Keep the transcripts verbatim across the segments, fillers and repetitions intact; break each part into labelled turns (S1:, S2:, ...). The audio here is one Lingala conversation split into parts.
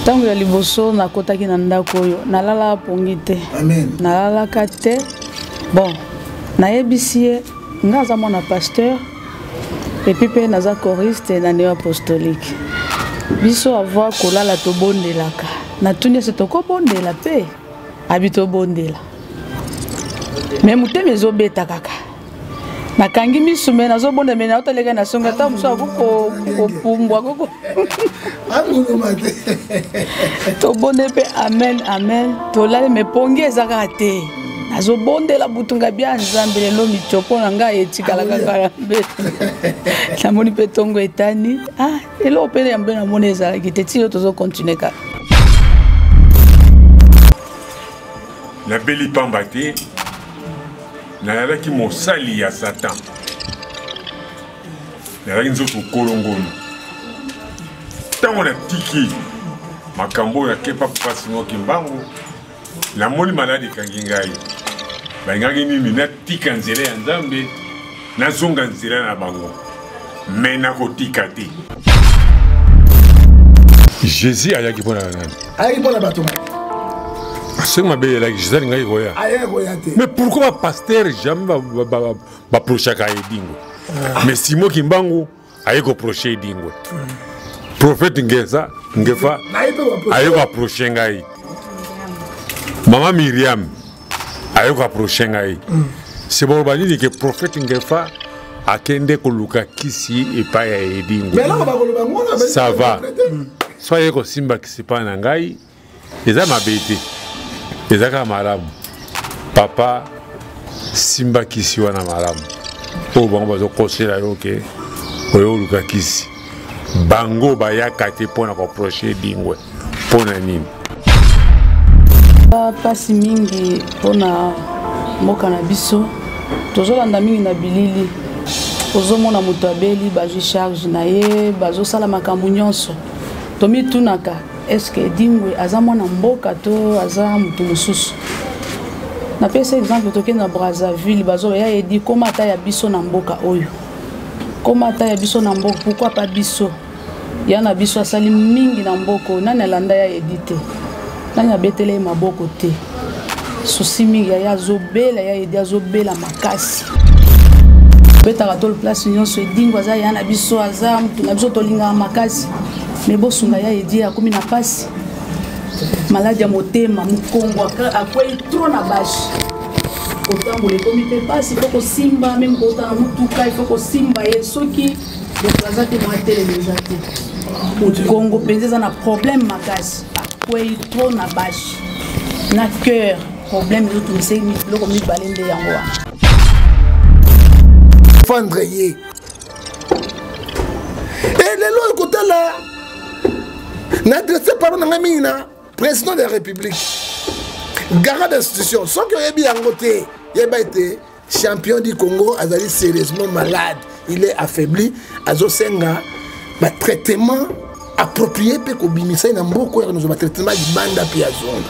S1: Tango ya liboso na kota ki na ndako yo nalala pongi te.
S2: Amen.
S1: Nalala kate. Bon, na yebisie ngaza mwana pasteur et puis pe naza choriste na néo apostolique. Biso avoir kolala to bondelaka. Na tunya se to ko bondela pe. Habito bondela. Mais mute mezo beta kaka. Na kangi misume na zo bonda mena otalega na songa ta muso ko ko pumbwa ko.
S2: Amuno mate.
S1: To bonde pe amen amen. To lale me pongi ezaka te. Nazo bondela butunga bia nzambe lelo michopo na nga etikala kaka be. Na moni pe tongo etani. Ah, elo pe ya mbena moneza ki te tiro tozo continuer ka.
S3: La beli pambate. Nalaki mosali ya Satan. Nalaki nzoto kolongono. Tango na tiki makambo ya kepa pasi ngoki mbangu. La moni maladi kangi ngai. Ba ngaki nini na tika nzela ya Nzambe na zonga nzela na bango. Mena ko tika te. Jésus ayaki pona nani?
S2: Ayaki pona bato.
S3: C'est ma belle like Jésus ngai goya. Mais pourquoi pasteur jamais va va va procher ka edingo? Mais Simon Kimbangu ayeko procher edingo. Prophète ngeza ngefa ayeko approcher ngai. Maman Myriam ayeko approcher ngai. C'est bon bani que prophète ngefa akende koluka kisi et pas ya edingo.
S2: Mais là on va koluka ngona
S3: ça va. Soyez ko simba kisi pa na ngai. Eza mabete. Ezaka malamu. Papa simba kisi wana malamu. O bango bazo kosela yo ke oyo luka kisi. Bango bayaka te pona ko proche dingwe. Pona nini?
S1: Pasi mingi pona mboka na biso. Tozolanda mingi na bilili. Ozomona moto abeli bazo charge na ye, bazo sala makambo nyonso. Tomi tunaka est-ce que dingwe aza mwana mboka to aza mutu mususu. Na pesa exemple toke na Brazzaville bazo ya edi koma ata ya biso na mboka oyo. Koma ata ya biso na mboka pourquoi pas biso? Ya na biso asali mingi na mboko nani alanda ya edite. Nani abetele maboko te. Susi mingi ya zobela ya edi azobela makasi. Beta katol place nyonso edingwa aza ya na biso aza mutu na biso tolinga makasi. Mais bosunga ya edi akomi na pasi. Maladi ya motema mukongo akwei trop na bashi. Otambola ekomi pe pasi foko simba même kota na mutuka foko simba ye soki bokaza te matele déjà te. Mukongo penza na problème makasi. Akwei trop na bashi. Na cœur problème de tout c'est mi loko mi balende yango.
S2: Fandreye. Et les lois côté là n'adressez pas na président de la République, garant d'institution, sans que Yebi Angote, Yeba été champion du Congo, Azali sérieusement malade, il est affaibli, Azo Senga, bah traitement approprié pour qu'on bimisa na mboko ya nous ba traitement du banda piazon.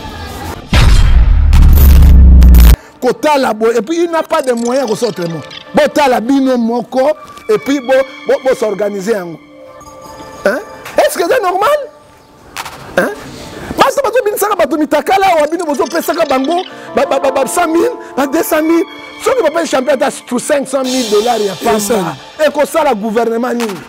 S2: Kota la bo et puis il n'a pas de moyens pour autrement. Bota la bino moko et puis bo bo s'organiser en. Hein? Est-ce que c'est normal? Hein? Parce que tu as dit que tu as cent mille, deux cent mille. Si tu as champion pour cinq cent mille dollars, il n'y a pas ça. Et que ça, le gouvernement.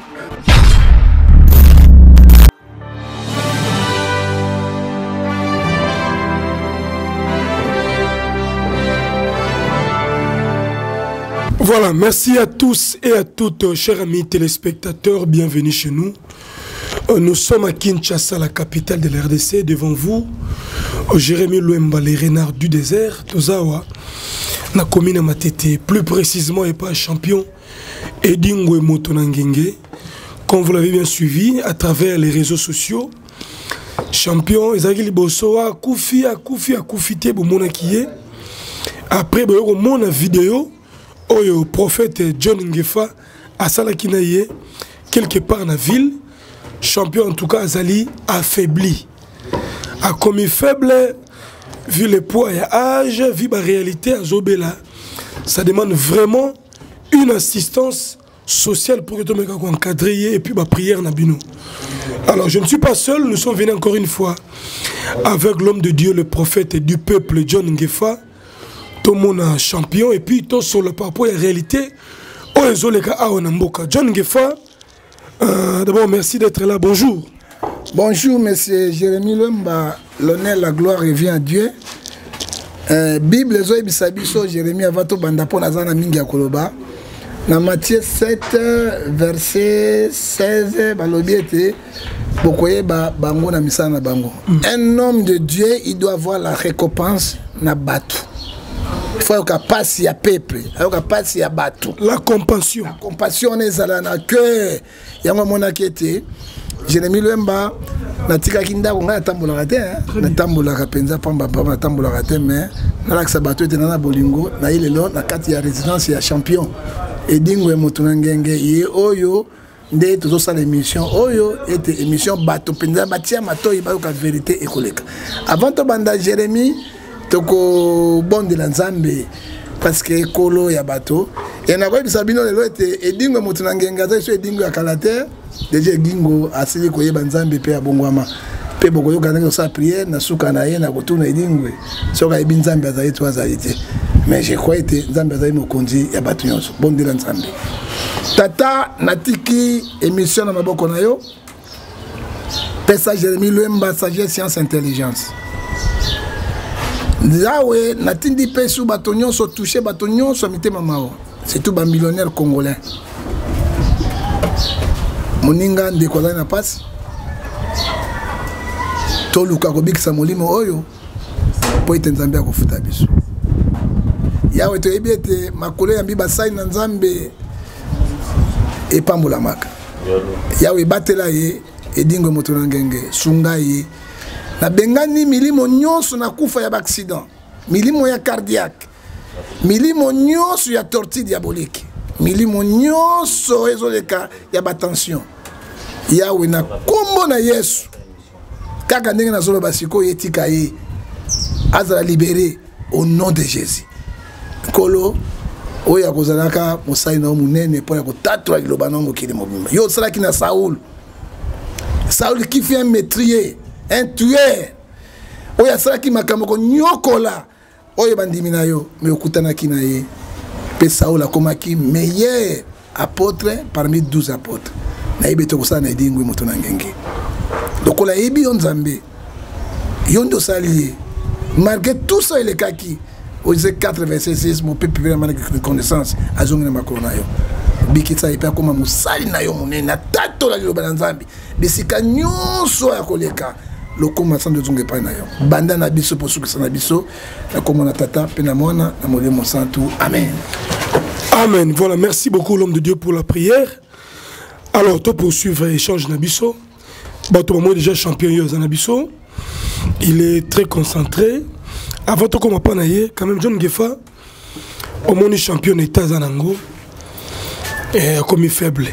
S4: Voilà, merci à tous et à toutes, chers amis téléspectateurs, bienvenue chez nous. Nous sommes à Kinshasa, la capitale de l'R D C, devant vous, Jérémy Louemba, les renards du désert, Tozawa, na commune Matete, plus précisément et pas champion, Edingwe Motonangenge, comme vous l'avez bien suivi à travers les réseaux sociaux, champion, Ezagili Bosoa, Koufi, Koufi, Koufité, Bomonakiye, après, mon vidéo, le prophète John Ngefa, à Salakinaye, quelque part dans la ville, champion en tout cas Azali affaibli. A commis faible, vu le poids et l'âge, vu la réalité à Zobela, ça demande vraiment une assistance social pour que tu me encadrer et puis ma prière Nabino. Alors je ne suis pas seul, nous sommes venus encore une fois avec l'homme de Dieu, le prophète du peuple John Ngefa, tout le monde champion et puis tout sur le parcours et la réalité. John Ngefa, euh, d'abord merci d'être là, bonjour.
S2: Bonjour monsieur Jérémy Lemba, l'honneur, la gloire revient à Dieu. Euh, Bible Zoé Bisabiso, Jérémie Avato Bandapo Nazana Mingia Koloba. Dans Matthieu sept, verset seize, Balobiete, Bokoye Bango na Misana Bango. Un homme de Dieu, il doit avoir la récompense na Batu. Il faut qu'il passe à peuple, il faut qu'il passe à Batu.
S4: La compassion. La
S2: compassion est à la cœur. Il y a un moment qui était. Jérémie Lemba, natika kinda ko ngana tambola raté hein na tambola ka penza pamba pamba na tambola raté mais na la sabato était na bolingo na ile lo na kati ya résidence ya champion et dingwe mutuna ngenge ye oyo nde tozo sa l'émission oyo était émission bato penza batia mato iba ka vérité ekoleka avant to banda Jérémie toko bon de la Nzambe parce que ekolo ya bato et na kwa bisabino lelo était et dingwe mutuna ngenge za so dingwe ya kalater déjà gingo asili koyeba Nzambe pe abongwama pe bokoyo kana sa prière na suka na ye na kotuna edingwe soka ebi Nzambe azali to azali te mais je crois que Nzambe azali mokonzi ya batu nyonso bondela Nzambe tata natiki émission na maboko na yo pesa Jérémy Lemba sagesse science intelligence zawe natindi pe su batu nyonso toucher batu nyonso mitema mao c'est tout ba millionnaire congolais. Moninga ndeko azali na pasi toluka kobikisa molimo oyo po ete Nzambe akofuta biso yawe toyebi ete makolo ya mbi basali na Nzambe epambolamaka yawe ebatela ye edingwe moto na ngenge sunga ye nabengani milimo nyonso na kufa ya baaccident milimo ya cardiaque milimo nyonso ya tortue diabolique milimo nyonso ezoleka ya batension yawe na kombo na Yesu kaka ndenge na zolo basiko yetika ye azala libéré au nom de Jésus kolo oya kozalaka mosali na munene po ya kotatwa liloba na mokili mobimba yo salaki na Saoul Saoul qui fait un meurtrier un tueur oya salaki makambo ko nyokola oyo bandimi na yo me okutanaki na ye pe Saoul akomaki meilleur apôtre parmi douze apôtres na ibe to kosana edingwe moto na ngenge dokola ebi yo Nzambe yo ndo salié malgré tout ça il est kaki au quatre verset six mon peuple vraiment de connaissance azongi na makolo na yo bikitsa ipe akoma musali na yo monene na tato la liloba na Nzambe bisika nyonso ya koleka lokoma sando zonge pa na yo banda na biso posukisa na biso na komona tata pe na mwana na molimo santu amen.
S4: Amen. Voilà, merci beaucoup l'homme de Dieu pour la prière. Alors, toi poursuivre l'échange Nabiso. Bato moi déjà champion Yosa Nabiso. Il est très concentré. Avant tout comme pas naïe, quand même John Ngefa, au moins champion état Zanango, et comme il faible.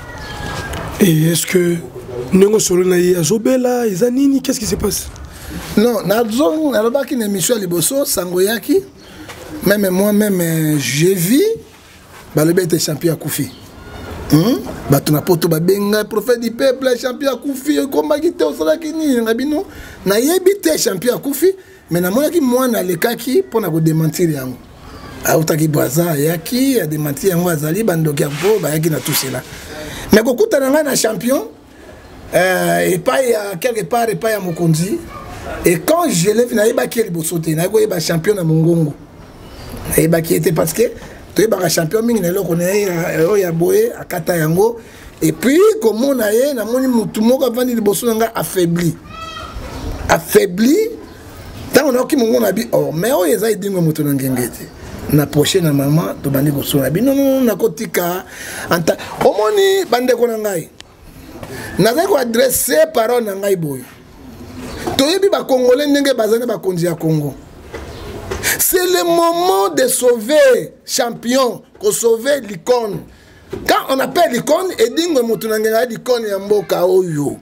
S4: Et est-ce que Nengo solo naïe Azobela, Zanini, qu'est-ce qui se passe?
S2: Non, Nazon, Nalobaki une émission Liboso, Sangoyaki. Même moi-même, j'ai vu. Le bête champion à Koufi. Batuna poto babenga prophète du peuple champion à Koufi combat qui était au salakini ngabino na yebite champion à Koufi mais na moya ki mwana lekaki pona ko démentir yango autaki baza yaki a démentir yango azali bandoki po ba yaki na tout cela mais ko kutana nga na champion euh et pas ya quelque part et pas ya mokonzi et quand je l'ai vu na yebaki libosote na ko yeba champion na mongongo na yebaki était parce que tu es champion mingi na loko na ya boye akata yango et puis comme on a yé na moni mutu moko vandi liboso nga affaibli affaibli tant on a ki mongo na bi oh mais o yeza idingo mutu na ngengete na prochaine maman to bandi boso na bi non non na kotika anta omoni bande ko na ngai na ko adresser parole na ngai boy to yebi ba congolais ndenge bazane ba konzi ya Congo. C'est le moment de sauver champion, de sauver l'icône. Quand on appelle l'icône, et dingue motunangena l'icône yamboka oyo.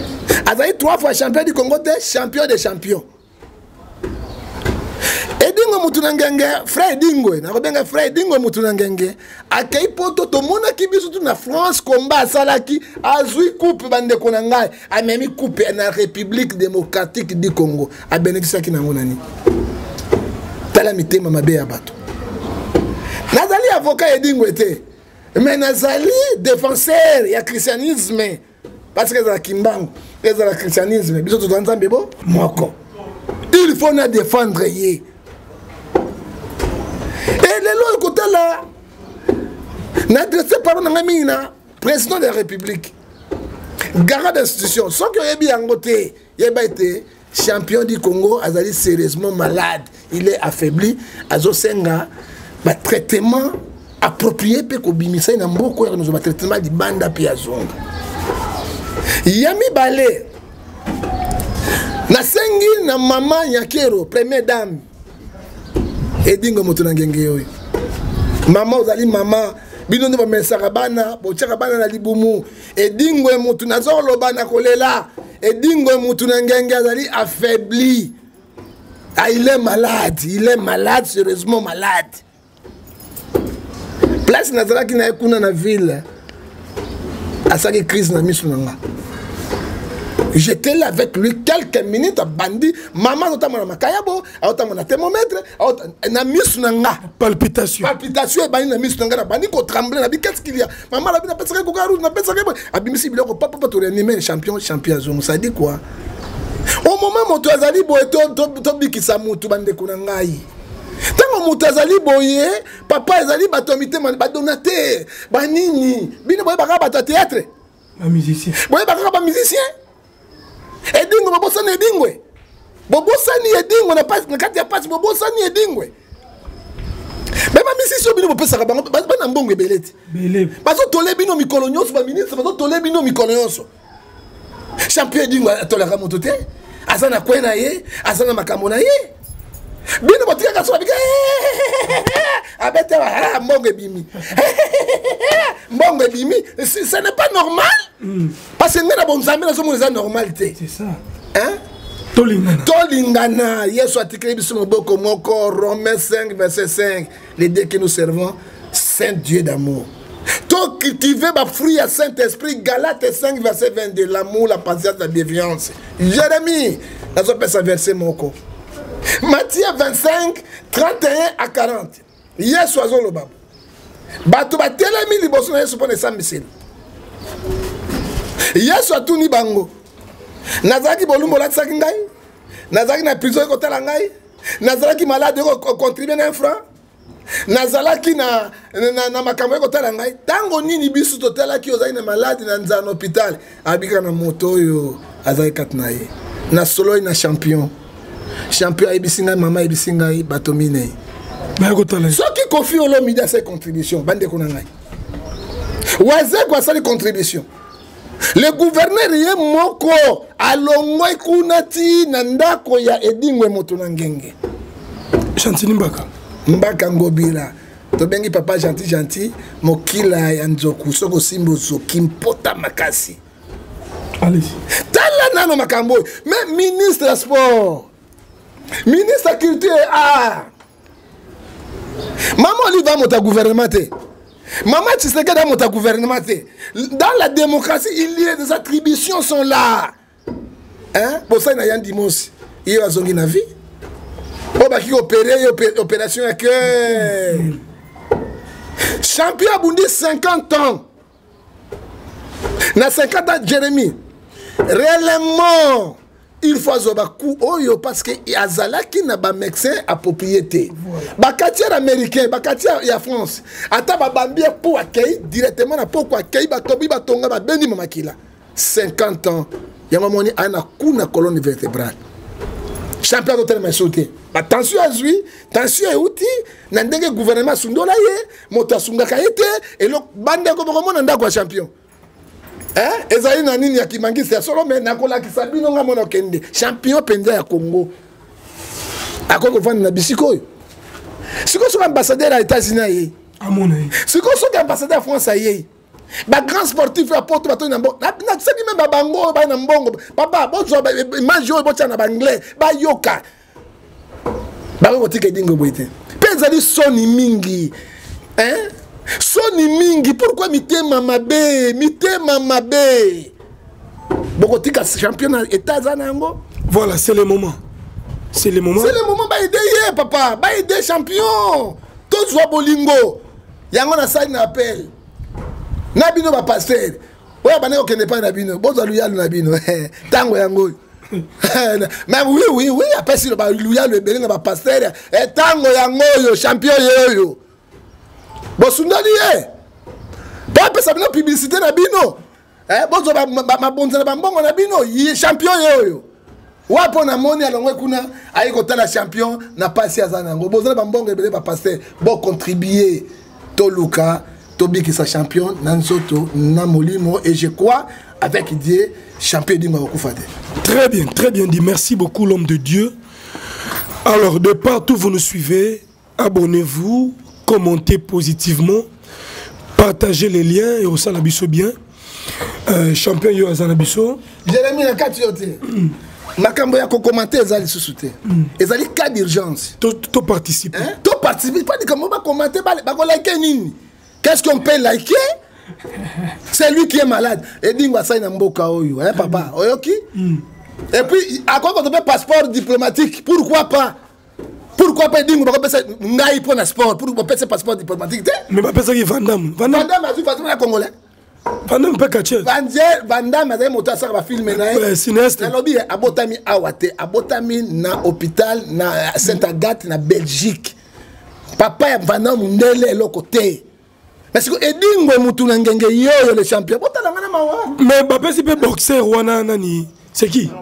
S2: Azaï trois fois champion du Congo, champion des champions. Et dingue Moutounangenge, frère Dingwe, na frère Dingwe Moutounangenge, akei poto to mona ki biso tu na France combat salaki azui coupe bande konangai, a memi coupe na République démocratique du Congo, a benekisa ki nango nani. Tala mitema mabe ya bato. Nazali avocat Dingwe te, mais nazali défenseur ya christianisme parce que za kimbango, et za christianisme, biso to nzambe bo moko. Il faut nous défendre. Et les lois côté là, n'adressez pas le président de la République, garant d'institution. Sans que Yebi Angote, Yeba été champion du Congo, Azali sérieusement malade, il est affaibli, Azo Senga, bah traitement approprié pour que Bimisa n'a beaucoup de traitement de banda piazonga. Yami Balé. Nasengi na mama Nyakero, première dame. Edingo Moutounangenge yoy. Mama ozali mama, bino ne ba mesaka bana, bochaka bana na libumu. Edingo Moutunazo lobana kolela. Edingo Moutounangenge azali affaibli. Ah, il est malade, il est malade, sérieusement malade. Place nazala ki na ekuna na ville. Asaki crise na misunanga. J'étais là avec lui quelques minutes, bandi, maman notamment na kayabo, notamment na thermomètre, na misunanga.
S4: Palpitation.
S2: Palpitation et bandi na misunanga na bandi ko trembler na bi qu'est-ce qu'il y a? Maman la bi na pesa ko garu na pesa ko abimisi biloko papa papa to réanimer champion champion zo ça dit quoi? Au moment moto azali boye to to bikisa mutu bande ko na ngai. Tango moto azali boye, papa azali batomité man ba donateur, ba nini, bino boye baka ba théâtre.
S4: Un musicien.
S2: Boye baka ba musicien. Edingo babosani edingwe. Bobosani edingwe na passe na kati ya passe bobosani edingwe. Bema misi so bino bopesa ka bango bana mbongo beleti.
S4: Belé.
S2: Bazo tole bino mikolo nyonso ba ministre bazo tole bino mikolo nyonso. Champion edingwe atolera moto te. Azana kwena ye, azana makambo na ye. Bino botika ka so bika. Abete wa mbongo bimi. Mbongo bimi, ce n'est pas normal. Mm. Parce que nous avons une normalité.
S4: C'est ça.
S2: Hein?
S4: Tolingana.
S2: Tolingana. Yesu a tiré mon boko moko, Romains cinq, verset cinq. Les dieux que nous servons, Saint Dieu d'amour. Toi cultiver ma fruit à Saint-Esprit, Galates cinq, verset vingt-deux. L'amour, la patience, la bienveillance. Jérémie, dans ce verset moko. Matthieu vingt-cinq, trente et un à quarante. Yesu a zolo babu. Bato ba telemi liboso na Yesu pone sambiseli. Yesu atuni bango. Nazaki bolumbo latsaki ngai. Nazaki na prison ko tala ngai. Nazaki malade ko contribuer na un franc. Nazalaki na na, na makambo ko tala ngai. Tango nini bisu to tala ki ozaki na malade na nzana hôpital. Abika na moto yo azaki katnaye. Na solo na champion. Champion ibisinga mama ibisinga batomine. Ceux qui confient au l'homme à ses contributions, bande konangai. Waze kwa sali contribution. Le gouverneur ye moko alongoi kunati nandako ya Edingwe Moutounangenge.
S4: Chantini Mbaka.
S2: Mbaka ngobila. To bengi papa gentil gentil mokila ya nzoku soko simbo zoki mpota makasi.
S4: Allez-y.
S2: Tala nano makambo. Mais ministre des sports. Ministre de la culture et art. Maman lui va monter gouvernement. Maman Tshisekedi va monter gouvernement. Dans la démocratie, il y a des attributions sont là. Hein? Pour ça, il y a un dimanche. Il y a une vie. On va opérer opération à cœur. Champion Bundi cinquante ans. Dans cinquante ans, Jérémie. Réellement. Il faut azobaku oyo parce que azalaki na ba médecin à propriété. Ba quartier américain, ba quartier ya France. Ata ba bambia pour accueillir directement na pour accueillir ba tobi ba tonga ba beni mamakila. cinquante ans. Ya mamoni ana kuna colonne vertébrale. Champion d'hôtel m'a sauté. Ba tension azui, tension euti, na ndenge gouvernement sundola ye, moto sunga kaete et lo bande ko ko na ndako champion. Hein? Ezali na nini ya kimangisi ya solo mais nakola kisabino nga mona kende champion penza ya Congo akoko vandi na bisiko yo siko so ambassadeur à États-Unis ye
S4: amona
S2: siko so ambassadeur à France ye ba grand sportif ya poto bato na mbongo na tsaki même bango ba na mbongo papa bozo ba image yo bocha na ba anglais ba yoka bakotika edingo boye te mpe ezali soni mingi hein? Soni mingi pourquoi mitema mabe mitema mabe bokotika champion na état za nango.
S4: Voilà, c'est le moment. C'est le moment.
S2: C'est le moment ba aider ye papa, ba aider champion. Tous wa bolingo. Yango na sali na appel. Na bino ba pasteur. Oya bana ko kende pa na bino. Bozo luyalo na bino. Tango yango. Mais oui oui oui, après si ba luyalo e belinga ba pasteur, e tango yango yo champion yo yo. Bosundali ye. Ba pesa bino publicité na bino. Eh bozo ba ma bonza ba mbongo na bino, yi champion yo yo. Wapo na moni alongwe kuna aiko tala champion na pasi azanango. Bozo ba mbongo ebele ba pasteur, bo contribuer to Luka, to biki sa champion nansoto na molimo et je crois avec Dieu champion du Marokufade.
S4: Très bien, très bien dit. Merci beaucoup l'homme de Dieu. Alors de partout vous nous suivez, abonnez-vous, commentez positivement, partagez les liens et au salabiso bien. Euh, champion yo azanabiso.
S2: Jérémie na kati yote. Makambo ya ko commenter ezali susute. Ezali cas d'urgence.
S4: To participer.
S2: Hein? To participer pas de comment ba commenter ba ko liker nini. Qu'est-ce qu'on peut liker? C'est lui qui est malade. Et dingwa sa na mboka oyo, hein papa. Oyoki? Et puis à quoi quand on peut passeport diplomatique, pourquoi pas? Pourquoi pas dire que ça ngai pour un sport pour pas passer passeport diplomatique?
S4: Mais pas ça qui Vandam.
S2: Vandam a vu Fatima congolais.
S4: Vandam pas catcher.
S2: Vandam a monté ça va filmer na.
S4: Ouais, cinéaste.
S2: Na lobby abotami awate, abotami na hôpital na Saint-Agathe na Belgique. Papa Vandam ndele lo côté. Parce que Edingo mutu na ngenge yo le champion. Botala ngana mawa.
S4: Mais Mbappé si peut boxer wana nani? C'est qui?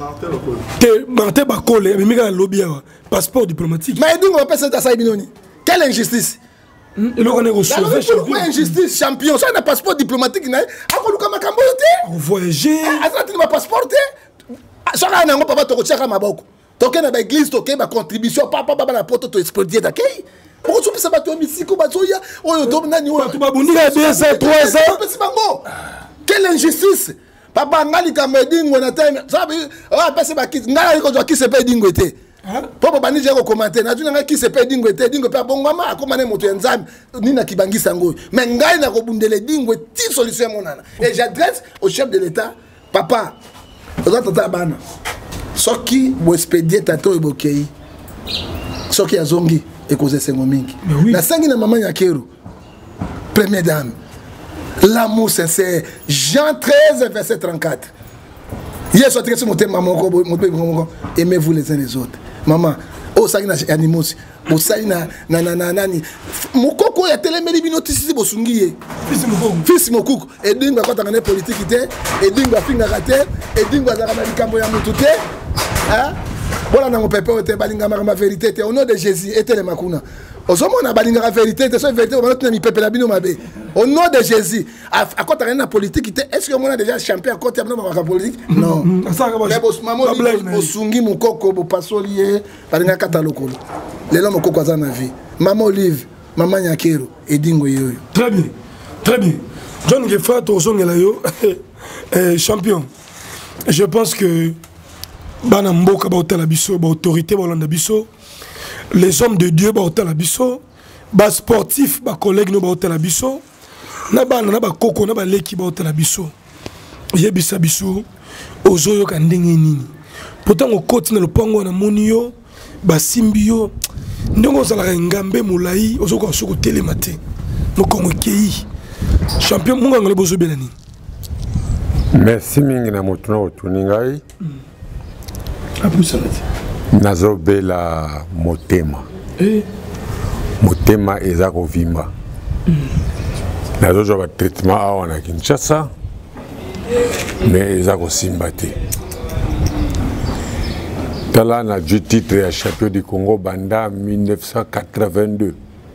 S4: Martin Bakole, mais Mika lobby passeport diplomatique.
S2: Mais Edingo va passer à Saibinoni. Quelle injustice?
S4: Et là on est sauvé
S2: champion. Pourquoi injustice champion? Ça un passeport diplomatique na. Ako luka makambo te.
S4: Voyager.
S2: Azati ma passeport te. Ça na ngo papa to ko chaka maboko. Toke na ba église toke ba contribution papa papa na poto to exploiter d'accueil. Pourquoi tu peux savoir toi misiko bazoya oyo to nani oyo
S4: to ba bundika deux ans trois ans.
S2: Quelle injustice? Papa ngali kamedingo na time. Sabi ah pese ba kit ngala iko jo ki se pe dingo ete. Papa bani je ko commenter na tuna ki se pe dingo ete dingo pe bongama akoma ne moto enzami ni na kibangisa ngo. Mais ngai na ko bundele dingo ti solution monana. Et j'adresse au chef de l'état papa oza tata bana. Soki bo expédier tato ebokei. Soki azongi et cause sengo mingi. Na sangi na maman Nyakeru. Première dame. L'amour sincère. Jean treize, verset trente-quatre. Hier, soit très monté, maman, aimez-vous les uns les autres. Maman, oh, ça y est, animaux. Oh, ça y est, nanana, nani. Mokoko, il y a tellement de notices ici, Bosungi. Fils Mokoko. Et d'une, quand on a politique, et d'une, on a raté, et d'une, on a fait un tout. Hein? Voilà, on a fait la vérité. Au nom de Jésus, et le Makuna. Au nom de la vérité, au nom de Jésus, à quoi tu as une politique, est-ce que moi déjà champion à côté de la politique? Non. Maman, Osungi, mon coco, mon passolier, par une catalogue. Les hommes ont coco dans la vie. Maman Olive, Maman Nyakeru, et Dingo Yoyo.
S4: Très bien, très bien. John Gefa, Tozongelayo, champion. Je pense que Bana Mboka, Bautala Bisso, Autorité, Bolanda Bisso. Les hommes de Dieu baotala la biso, bas sportifs, bas collègues no baotala la biso, na ba na ba koko na ba leki baotala la biso. Yebisa biso ozoyo kandenge nini. Pourtant au côté na lopango na monio, ba simbio, ndongo zala ngambe mulai, ozoko soko telemate. Mokongo kei. Champion munga ngale bozo belani.
S3: Merci mingi na motuna otuningai.
S4: Apu salati.
S3: Nazobela motema. Eh? Motema eza kovimba. Mm. Nazozo ba traitement awa na Kinshasa. Mais eza kosimba te. Tala na du titre ya champion du Congo banda mille neuf cent quatre-vingt-deux.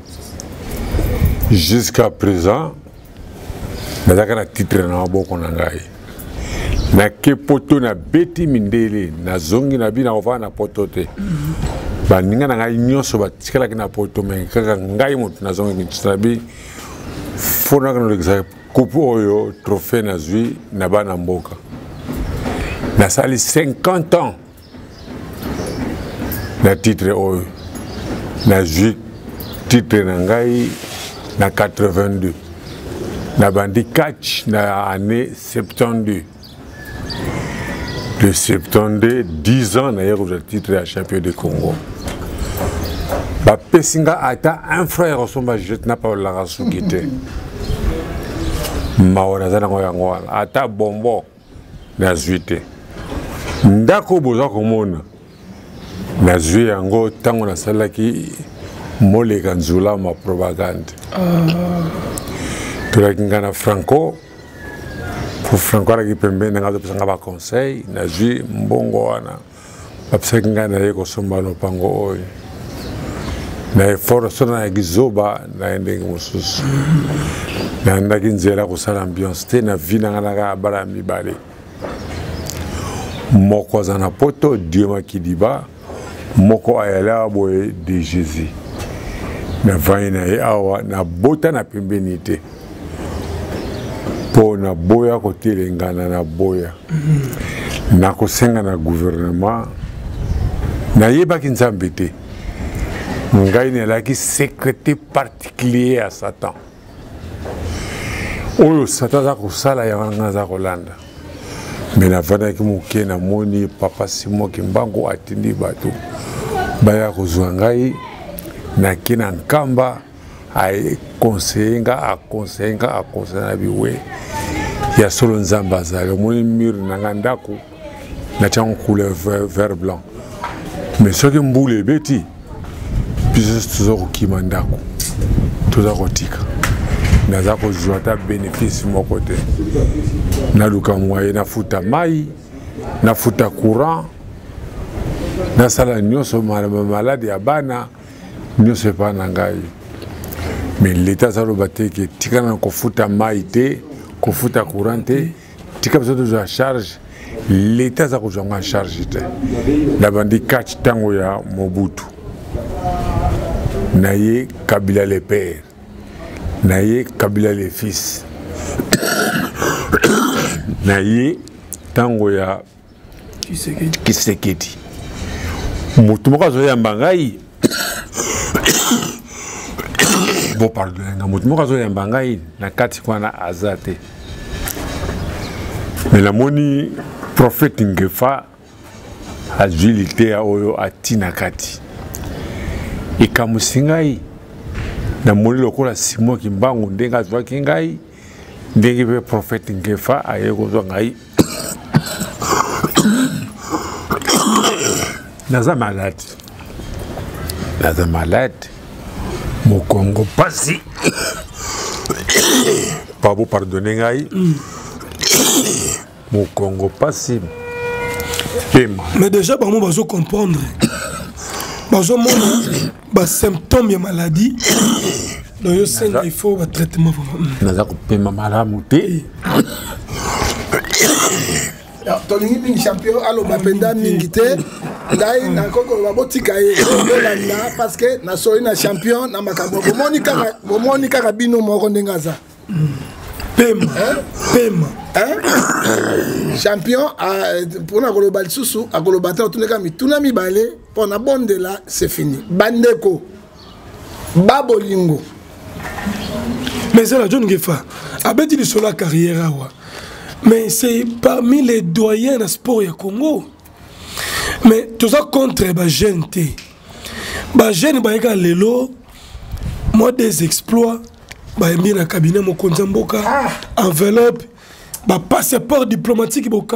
S3: Jusqu'à présent, nazaka na titre na maboko na ngai. Na ke poto na beti mindele na zongi na bina ova na poto te ba ninga na ngai nyonso ba tikala na poto me kaka ngai moto na zongi ntshabi fona kana lekisa coupe oyo trophée na zui na bana mboka na sali cinquante ans na titre oyo na joué titre na ngai na quatre-vingt-deux na bandi catch na année soixante-douze. De soixante-douze, dix ans na yeko le titre ya champion du Congo. Ba pesinga ata un frère osomba jet na pa la rasukite. Maora zana ko yango ata bombo na zuite. Ndako boza komona. Na zui yango tango na salaki mole kanzula ma propagande. Tulakinga na Franco. Pour Franco qui pembe na ngazo pesanga ba conseil na zui mbongo wana. Bapsenga na yeko somba no pango oyo. Na effort sona na gizoba na ndenge mususu. Na ndaki nzela ko sala ambiance te na vina ngana ka bala mibale. Moko zana poto Dieu makidiba moko ayala boye de Jésus. Na vaina e awa na bota na pembenité. Po na boya kote lengana na boya. Na kosenga na gouvernement na yeba kinzambe te. Ngai ne laki secrétaire particulier à Satan. Oyo Satan za kosala ya nga za kolanda. Mais na vana ki moke na moni papa Simon Kimbangu atindi bato. Baya kozwa ngai na kina nkamba ay conseiller a conseiller a conseiller biwe. Ya solo nzamba za moni mur na ngandako na tchan couleur vert blanc. Mais ce qui mboule beti puis toujours kimandako. Toujours tika. Naza ko jouata bénéfice mon côté. Na luka moyen na futa mai, na futa courant. Na sala nyoso malade ya bana, nyoso pa na ngai. Mais l'état ça robate que tika na ko futa mai te, ko futa courant te, tika besoin de la charge. L'état ça ko jonga charge te. La bandi catch tango ya Mobutu. Naye Kabila le père. Naye Kabila le fils. Naye tango ya Kisekedi. Mutu moko azoya mbangai. Bon pardon, nga mutu moko azoya mbangai na kati kwana azate. Mais la moni prophète Ngefa azilité ya oyo atina kati. Et kamusingai na moni lokola Simon Kimbangu ndenga zwa kingai ndenge be prophète Ngefa ayeko zwa ngai naza malade naza malade mon Congo pasi pas vous pardonner ngai mon Congo pasi
S4: mais déjà par moi bazo comprendre bazo mona ba symptômes de maladie donc yo senga il faut un traitement
S3: naza ko pema malamu te
S2: tolingi mingi champion alo bapenda mingi te ngai na koko babotika ye landa parce que na soyi na champion na makambo bomoni kaka bomoni kaka bino moko ndengaza
S4: pema pema
S2: hein champion pour na global susu a global ta tuneka mituna mibale pour na bonde là c'est fini bandeko babolingo
S4: mais c'est la John Ngefa abeti sur la carrière awa. Mais c'est parmi les doyens de sport au Congo. Mais tout ça contre les jeunes. Les jeunes, ils ont lelo, moi des exploits, ils ont mis dans le cabinet, enveloppe, passeport diplomatique, tout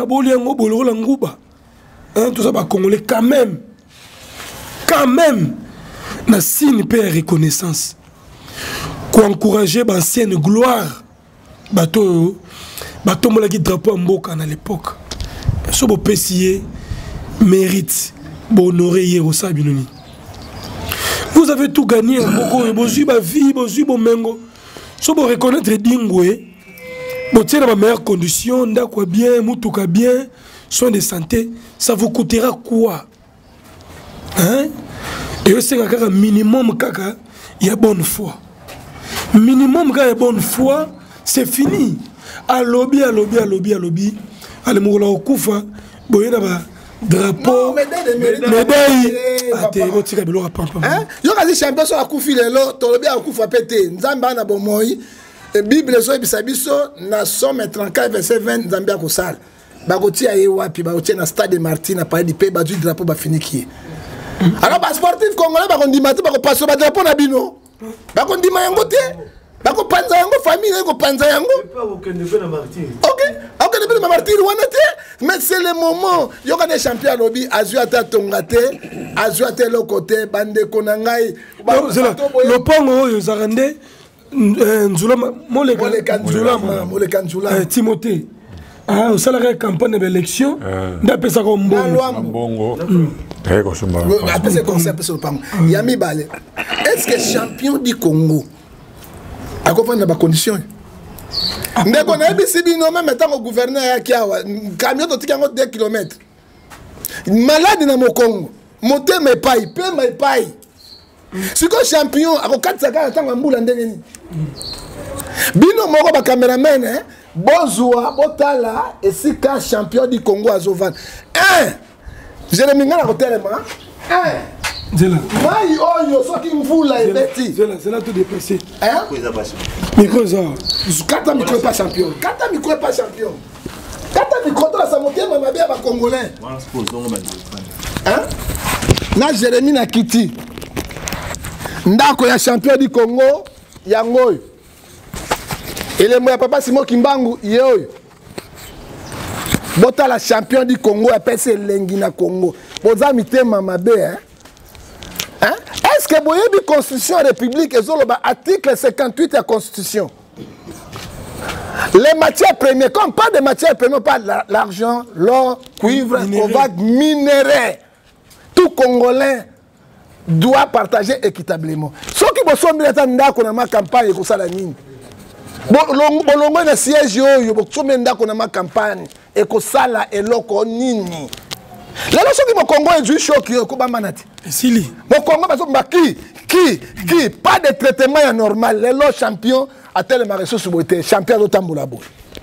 S4: ça, les Congolais, quand même, quand même, na signe de reconnaissance. Pour encourager l'ancienne gloire, bateau. Bateau qui drapeau mboka à l'époque. Ce beau pessier mérite d'honorer Yerosa Binoni. Vous avez tout gagné en Boko et Bozu ba vie, Bozu bo mengo. Ce beau reconnaître Dingwe, bon tiens dans ma meilleure condition, ndakwa bien, mutuka bien, soins de santé, ça vous coûtera quoi? Hein? Et c'est un minimum kaka, il y a bonne foi. Minimum kaka bonne foi, c'est fini. À lobby, à lobby, à lobby, à lobby, à le moula okufa, boye na ba drapeau médaille ate botika biloko pampa
S2: yo kazi champion so akufi lelo tolobi akufa pete nzamba na bomoi bible so ebisa biso na somme trente-quatre verset vingt nzambe akosala bakotia ye wapi bakotia na stade Martin na palais du pays bazui drapeau bafiniki alors ba sportif congolais bakondima te bakopaso ba drapeau na bino bakondima yango te bakopanza yango famille yango panza yango ok ok depuis ma martyr wana te mais c'est le moment yoka des champions lobby azu ata tongate azu ata le côté bande konangai
S4: le pongo oyo zarande nzula moleka nzula
S2: moleka nzula
S4: Timothée ah au salaire campagne d'élection ndapesa ko
S3: mbongo eh ko sumba
S2: apesa concept sur le pango yami balé est-ce que champion du Congo à quoi na ba condition ndeko na ebisi bino même tant que gouverneur ya kiawa camion to tikango deux kilomètres malade na mokongo motema epai pema epai siko champion ako katsaka tango mbula ndenge ni bino moko ba cameraman hein bonjour botala esika champion du Congo azovan un Jérémy ngana ko telema un
S4: Zela.
S2: Mai oyo soki mvula ebeti.
S4: Zela, zela tout dépressé.
S2: Hein?
S4: Micro ça.
S2: Kata micro pas champion. Kata micro pas champion. Kata micro la samoté mama bia ba congolais. Hein? Na Jérémy na Kiti. Ndako ya champion du Congo yango. Ele mo ya papa Simon Kimbangu yeoyo. Bota la champion du Congo appelle lengi na Congo. Boza mitema mabe hein. Hein? Est-ce que vous avez une constitution république et l'article cinquante-huit de la constitution? Les matières premières, comme pas de matières premières, pas l'argent, l'or, cuivre, covac, minerais. Tout Congolais doit partager équitablement. Ce qui vous sont bien dans ma campagne, c'est ça la ligne. Bolongo na siège yo, vous sont bien dans ma campagne, et que ça la est loko nini. La leçon qui me Congo est du choc qui est au Manati.
S4: Sili.
S2: Mon Congo, qui, qui, qui, pas de traitement normal. Les lots champions, à tel maréchal sous été champion de Tamboulabo.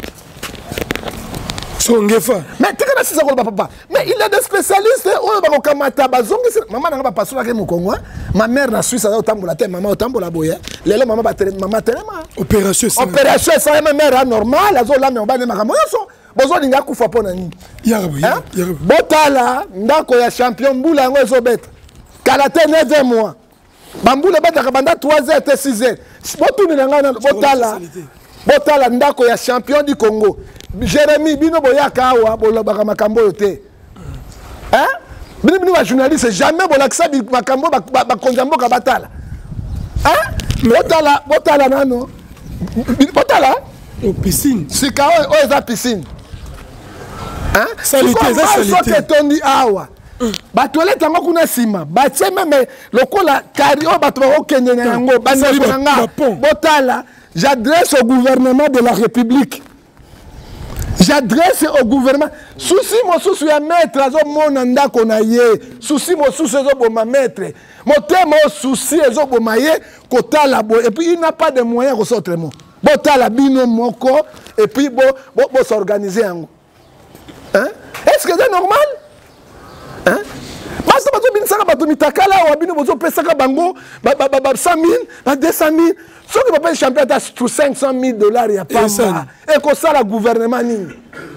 S4: Songefa.
S2: Mais tu sais ça papa. Mais il y a des spécialistes. Oh, bah Kamata, bazongi. Maman n'a pas passé là que mon Congo. Ma mère na Suisse à Tamboulate, maman au Tamboulabo. Les maman batterie, maman tellement.
S4: Opération.
S2: Opération, ça ma mère normale. La zone là mais on va ne maramoyo. Bozo ninga kufa pona nini
S4: yarabu yarabu
S2: botala ndako ya champion mbula ngo ezobeta kalate neuf mois bambula beta kabanda trois heures et six heures botuni nanga botala botala ndako ya champion du Congo Jérémy bino boyaka awa bolobaka makambo yote hein bino bino ba journaliste jamais bolakisa makambo ba konjambo ka batala hein botala botala nano botala
S4: au piscine
S2: sika o eza piscine hein
S4: salité ça salité
S2: tondi awa ba toilette ngo kuna sima ba tie même lokola kari o ba to okende na yango ba nga botala j'adresse au gouvernement de la République j'adresse au gouvernement souci mo souci ya maître azo mona ndako na ye souci mo souci ezo boma maître motema souci ezo boma ye kotala bo et puis il n'a pas de moyens ressortement botala bino moko et puis bo bo, bo s'organiser yango hein est-ce que c'est normal hein basta bato binsaka bato mitakala wa bino bozo pesaka bango ba ba ba cent mille ba deux cent mille ceux qui m'appellent champion à cinq cent mille dollars ya pamba et que ça la gouvernement nini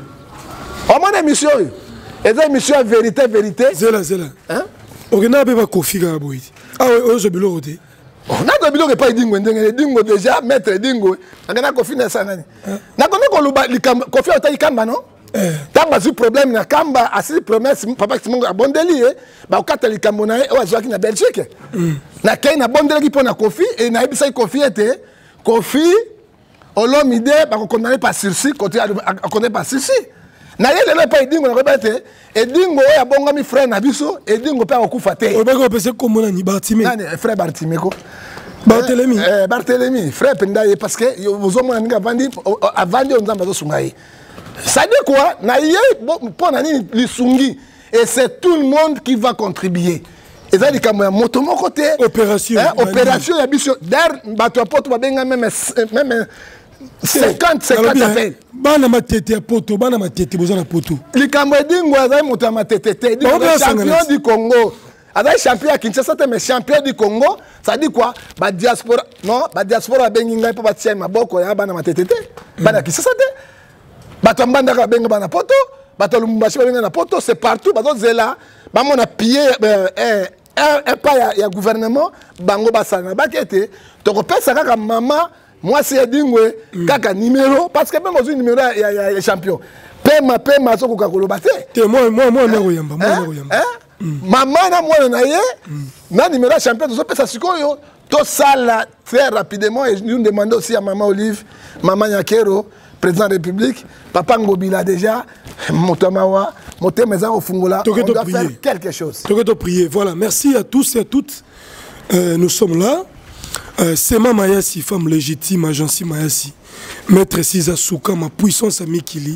S2: au moins émission et ça émission vérité vérité
S4: zela zela
S2: hein
S4: on n'a pas Kofi ga boy ah ouais je bilo roté
S2: on a de bilo que pas dingo ndenge dingo déjà maître dingo ngana Kofi na sangani na kono ko luba Kofi ota ikamba non tant que problème na kamba asi promesse papa qui monga bondeli ba okata likambo na o azwaki na Belgique na kay na bondeli ki pona Kofi et na ebisa Kofi était Kofi Olomide ba ko condamné par sursis côté a condamné par sursis na yele le pa dingo na ko bete et dingo ya bonga mi frère na biso et dingo pa okufa te
S4: o ba ko pese ko mona ni Bartimé
S2: nani frère Bartimé ko
S4: Barthélemy
S2: eh Barthélemy frère Pendaye parce que vous au moins nga vandi avandi on nzamba zo sungai. Ça dit quoi? Et c'est tout le monde qui va contribuer. Et ça dit comme moto mon côté.
S4: Opération.
S2: Opération et ambition. D'ailleurs, bateau porte va bien même même cinquante cinquante appels.
S4: Bana matete ya poto, bana matete bozana poto.
S2: Likambo edingo azali moto ya matete te. Champion du Congo. Azali champion à Kinshasa mais champion du Congo, ça dit quoi? Ba diaspora, non, ba diaspora bengi ngai po batia maboko ya bana matete te. Bana Kinshasa te. Bato mbanda ka benga bana poto, bato lumbashi benga na poto, c'est partout, bato zela, ba mona piller euh un pas ya gouvernement, bango basana bakete, to kopesa kaka mama, moi c'est dingwe kaka numéro parce que même aux numéro ya ya champion. Pema pema soko kakoloba te.
S4: Moi moi moi na royamba, moi na royamba.
S2: Maman na moi na ye na numéro champion to pesa sikoyo to sala très rapidement et nous demandons aussi à maman Olive, maman Yakero, président de la République, papa Ngobila déjà, Motamawa, Motemeza au Fungola, on doit faire quelque chose.
S4: Tu dois prier. Voilà, merci à tous et à toutes. Euh, nous sommes là. Euh, Sema Mayasi, femme légitime, agence Mayasi. Maître Siza Souka, ma puissance à Mikili.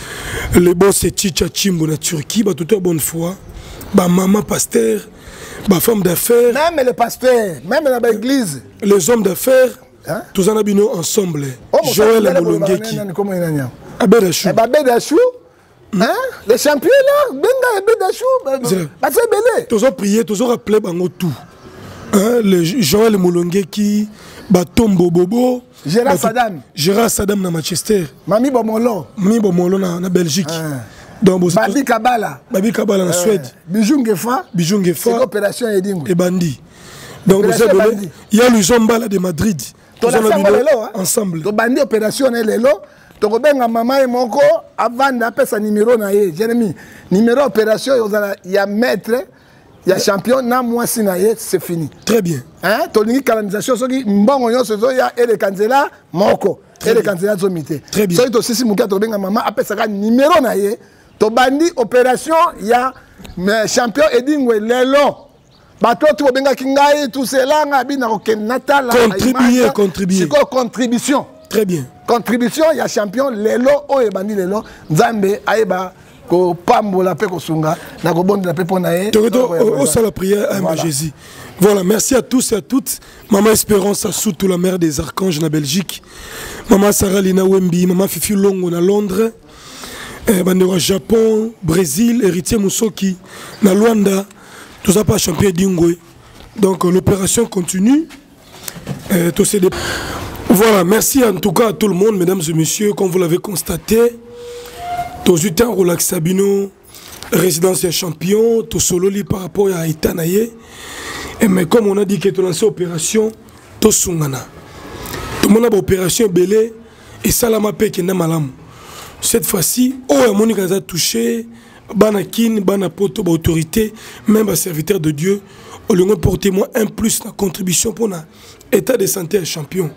S4: Les boss c'est Chicha Chimbo na Turquie, bah toute bonne foi. Bah maman pasteur, bah femme d'affaires.
S2: Même les pasteurs, même dans l'église.
S4: Les hommes d'affaires, hein? Tous en abino ensemble. Oh, Joël Moulongeki.
S2: Comment il y a?
S4: Abedachou.
S2: Abedachou. Hein? Les champions là, Benga Abedachou. Bah c'est belé.
S4: Tous ont prié, tous ont rappelé bango tout. Hein? Le Joël Moulongeki, Batombo Bobo.
S2: Gérard Saddam.
S4: Gérard Saddam na Manchester.
S2: Mami Bomolo.
S4: Mami Bomolo na, na Belgique.
S2: Ah. Donc, Babi Kabala.
S4: Babi Kabala en euh, Suède.
S2: Bijou Ngefa.
S4: Bijou Ngefa.
S2: C'est l'opération Edingo.
S4: Et Bandi. Donc il y a le Zombala de Madrid.
S2: Tous
S4: ensemble.
S2: Donc Bandi opération est lelo. Donc benga maman et moko avant d'appeler sa numéro na ye. Jérémy. Numéro opération il y a maître, il y a champion na moi si na ye c'est fini.
S4: Très bien.
S2: Hein? Tonique canalisation so ki mbongo yo so ya et le kanzela moko. Et le kanzela zo mité.
S4: Très bien.
S2: So ito sisi mukia to benga maman appelle sa numéro na ye. To bandi opération il y a champion Edingwe lelo. Bato tu benga kingai tout cela nga bina ko natal
S4: contribuer contribuer.
S2: C'est quoi contribution?
S4: Très bien.
S2: Contribution il y a champion lelo o e bandi lelo Nzambe aiba ko pambola pe ko sunga na ko bonde la pe pona e.
S4: Au sala prière à Jésus. Voilà, merci à tous et à toutes. Maman Espérance Assoutou, la mère des archanges na Belgique. Maman Sarah Lina Wembi, maman Fifi Longo na Londres. Eh, bandera Japon, Brésil, héritier Moussoki, na Luanda, tout ça pas champion d'Ingwe. Donc euh, l'opération continue. Eh, tout des... Voilà, merci en tout cas à tout le monde, mesdames et messieurs, comme vous l'avez constaté. Tous les temps relax Sabino, résidence des champions, tout solo par rapport à Itanaye. Et mais comme on a dit que tu lancé opération, tout sungana. Tout le monde a opération belé et salama pe qui n'a malam. Cette fois-ci, oh, Monica a touché, Banakin, Banapoto, autorité, même à serviteur de Dieu, on lui a porté moi un plus la contribution pour l'état de santé champion.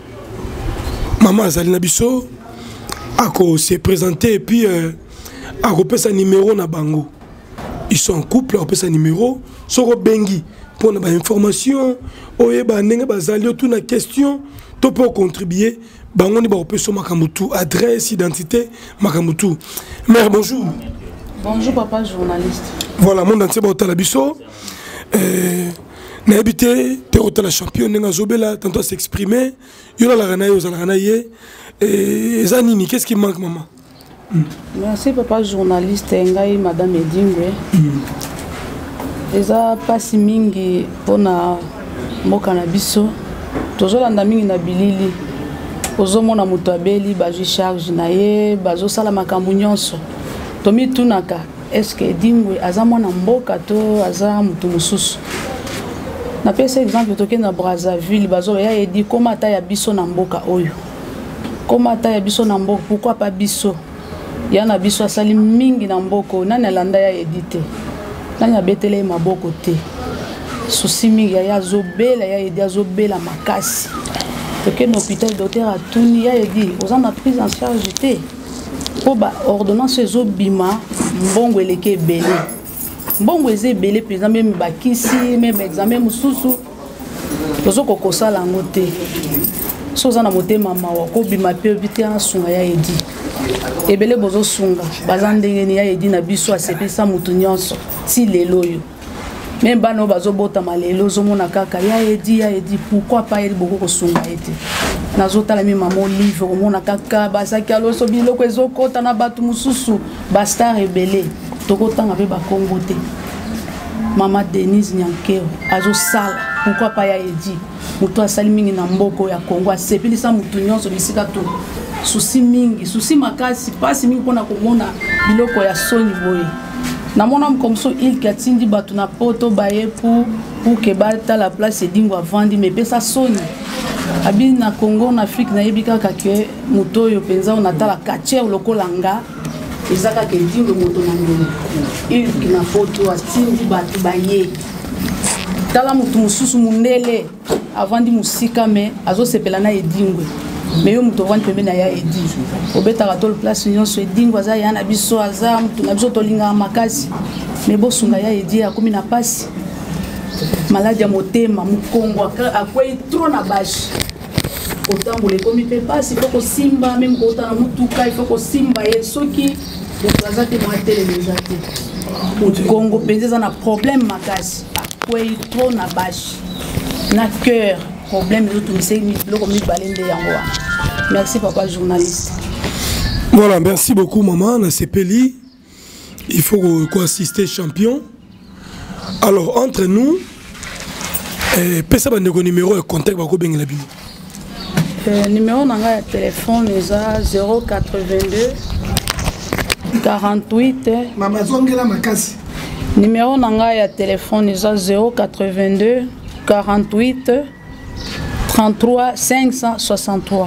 S4: Maman Zalina Bisso s'est présentée et puis a repéré sa numéro na bango. Ils sont en couple, a repéré sa numéro, soro bengi pour la information, oye ba nenge ba zalio tout na question, to pour contribuer. Bangoni ba repéré sur Makamutu, adresse, identité, Makamutu. Mère, bonjour.
S1: Bonjour papa journaliste.
S4: Voilà, mon entier ba otala biso. Euh na habité te otala champion nenga zobela tantôt s'exprimer, yola la rana yo za la rana ye. Et Zanini, qu'est-ce qui manque maman?
S1: Mm. Merci papa journaliste ngai madame Edingwe. Mm. Eza pasi mingi pona moka na biso. Tozolanda mingi na bilili. Ozomona moto abeli baji charge na ye bazosala makambo nyonso tomi tunaka est-ce que Edingwe aza mwana mboka to aza mutu mususu na pesa exemple toke na Brazzaville bazo ya edi koma ata ya biso na mboka oyo koma ata ya biso na mboka pourquoi pas biso ya na biso asali mingi na mboko nani alanda ya edite nani abetele maboko te souci mingi ya zobela ya edi azobela makasi. Parce que l'hôpital docteur a tout dit, vous en avez prise en charge. Pour l'ordonnance de Zobima, bon, elle est belé. Bon, elle est belé, par exemple, même Bakissi, même examen, Moussoussou. Vous avez fait ça la moté. Si vous avez fait maman, vous avez fait vite en son ya edi. Et belé bozo sunga, bazandengeni ya edi na biso a sepi sa mutunyanso, si leloyo. Même bano bazo bota malelo zo mona kaka ya edi ya edi pourquoi pas il beaucoup ko sunga ete nazotala mi mama livre omona kaka basaki aloso biloko ezokota na bato mosusu bastar ebele tokotanga mpe bakongo te mama Denise Nyankero azosala pourquoi pas ya edi moto asali mingi na mboko ya Kongo asepelisa motu nyonso bisika to susi mingi susi makasi pasi mingi mpona komona biloko ya soni boye namona mkomso il ki atindi bato na poto baye pour pour ke bata la place edingo avandi mais pesa soni abi na Congo na Afrique na yebi kaka ke moto oyo penza onatala kacher lokola nga ezaka ke edingo moto na ngolo il ki na poto atindi bato baye tala moto mosusu mundele avandi musika me azosepela na edingwe mais yo moto vandi pembe na ya edi obetaka tolo place nyonso edingwe aza ya na biso aza moto na biso tolinga makasi mais bosunga ya edi akomi na pasi maladi ya motema mokongo akwei trop na bashi otambola ekomi mpe pasi ifo kosimba meme kota na motuka ifo kosimba ye soki moto aza te mwa telema te mokongo mpenza eza na problème makasi akwei trop na bashi na cœur problème ezotumise biloko mibale nde yango wana. Merci papa journaliste.
S4: Voilà, merci beaucoup maman na sepeli. Il faut qu'on assiste champion. Alors entre nous eh pesa ba ndeko numéro et contact ba ko bengela bino.
S1: Euh numéro nanga ya téléphone eza zéro quatre-vingt-deux quarante-huit
S2: Mama zongela makasi.
S1: Numéro nanga ya téléphone eza zéro quatre-vingt-deux quarante-huit trente-trois cinq cent soixante-trois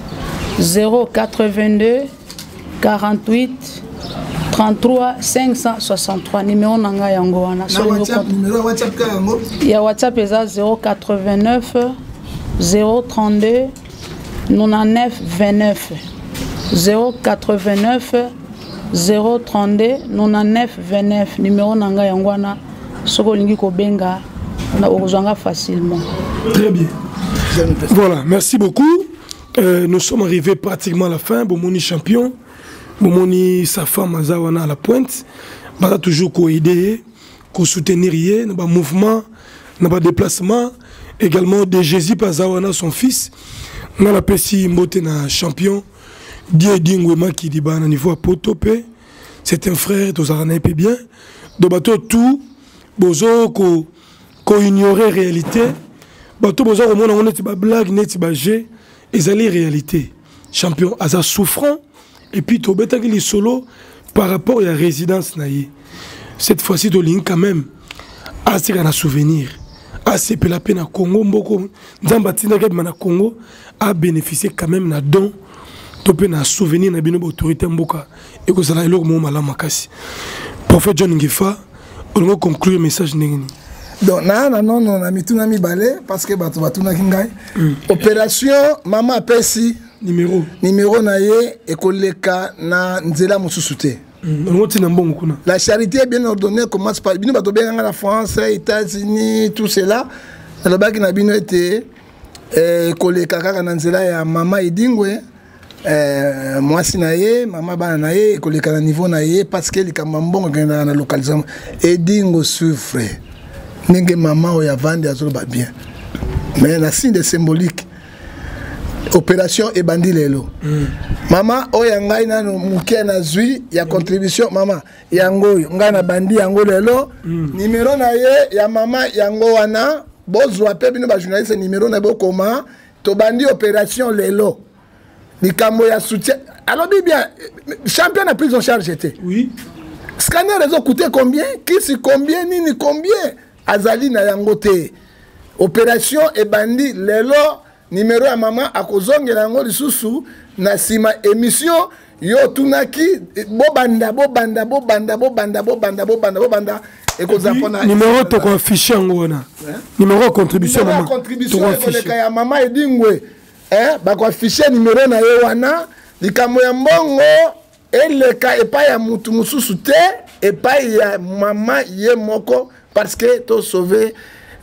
S1: zéro quatre-vingt-deux quarante-huit trente-trois cinq cent soixante-trois numéro nanga yango wana
S2: so numéro WhatsApp ka yango
S1: ya WhatsApp eza zéro quatre-vingt-neuf zéro trente-deux quatre-vingt-neuf vingt-neuf zéro quatre-vingt-neuf zéro trente-deux quatre-vingt-neuf vingt-neuf numéro nanga yango wana soko lingi ko benga na ozanga facilement.
S4: Très bien. Voilà, merci beaucoup. Euh, nous sommes arrivés pratiquement à la fin. Bomoni champion, Bomoni sa femme Azawana à la pointe. Bata toujours ko aider, ko soutenir yé, na ba mouvement, na ba déplacement. Également de Jésus Azawana son fils. Na la pesi mbote na champion. Die Dingwema qui dit ba na niveau à Potopé. C'est un frère, tous arana peu bien. De bateau tout, bozo ko ko ignorer réalité. Bateau bozo ko mona on est ba blague net ba jeu. Ils allaient réalité. Champion Aza souffrant. Et puis to beta ki solo par rapport à la résidence naïe. Cette fois-ci to ligne quand même. Assez na souvenir. Assez pe la peine à Congo mboko. Nzamba tina ke na Congo a bénéficié quand même na don. Topé na souvenir na bino autorité mboka et que ça la eloko mo mala makasi. Prophète John Ngefa, on va conclure message ndengeni.
S2: Donc na na non non na mituna mi balé parce que bato batuna kingai. Opération mama pesi
S4: numéro
S2: numéro na ye ekoleka na nzela mususu te.
S4: On tina mbongo kuna.
S2: La charité est bien ordonnée commence par bino bato benga la France, États-Unis, tout cela. Le baki na bino était ekoleka kaka na nzela ya mama Idingwe. Euh, moi si naie maman bana naie koleka na niveau naie parce que likamba mbongo genda na localisation Edingo souffre ninge maman oya vandi azo ba bien mais na signe de symbolique opération e bandi lelo mm. Maman oya ngai na muke na zui ya contribution maman yango ngai na bandi yango lelo mm. Numéro naie ya maman yango wana bozwa pe bino ba journaliste numéro na bo koma to bandi opération lelo. Likambo ya soutien. Alors bien, champion a pris en charge était.
S4: Oui.
S2: Scanner réseau coûté combien? Qui c'est combien? Nini combien? Azali na yangote. Opération et bandi lelo numéro à maman à kozonge nango lisusu na sima émission yo tunaki bo banda bo banda bo banda bo banda bo banda bo banda bo banda et ko zapona
S4: numéro to ko afficher ngona. Numéro contribution maman.
S2: Contribution ko ya maman Edingwe. Eh, bako afficher numéro na ye wana likambo ya mbongo eleka epa ya mutu mususu te epa ya mama ye moko parce que to sauver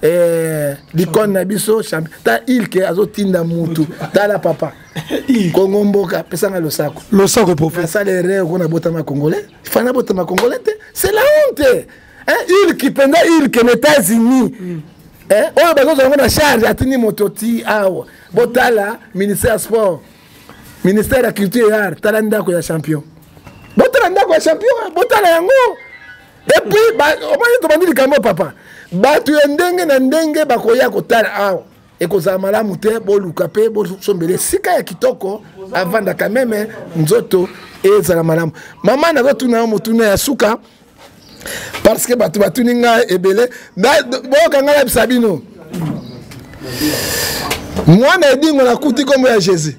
S2: eh l'icône na biso champion ta il ke azotinda mutu ta la papa Kongo mboka pesa na losako
S4: losako prophète
S2: ça les rêves qu'on a botama congolais fana botama congolais c'est la honte hein il qui pendant il que les États-Unis eh on a besoin de charge atini mototi awa botala ministère sport ministère de culture et art tala ndako ya champion botala ndako ya champion botala yango et puis ba o moni to bandi likambo papa batu ndenge na ndenge bakoya kotala awo ekozala malamu te boluka pe bosombele sika ya kitoko avanda kameme nzoto ezala malamu mama nazotuna motuna ya suka parce que batu batuni nga ebele bokanga na bisabino mwana edingo na kuti kombo ya Jésus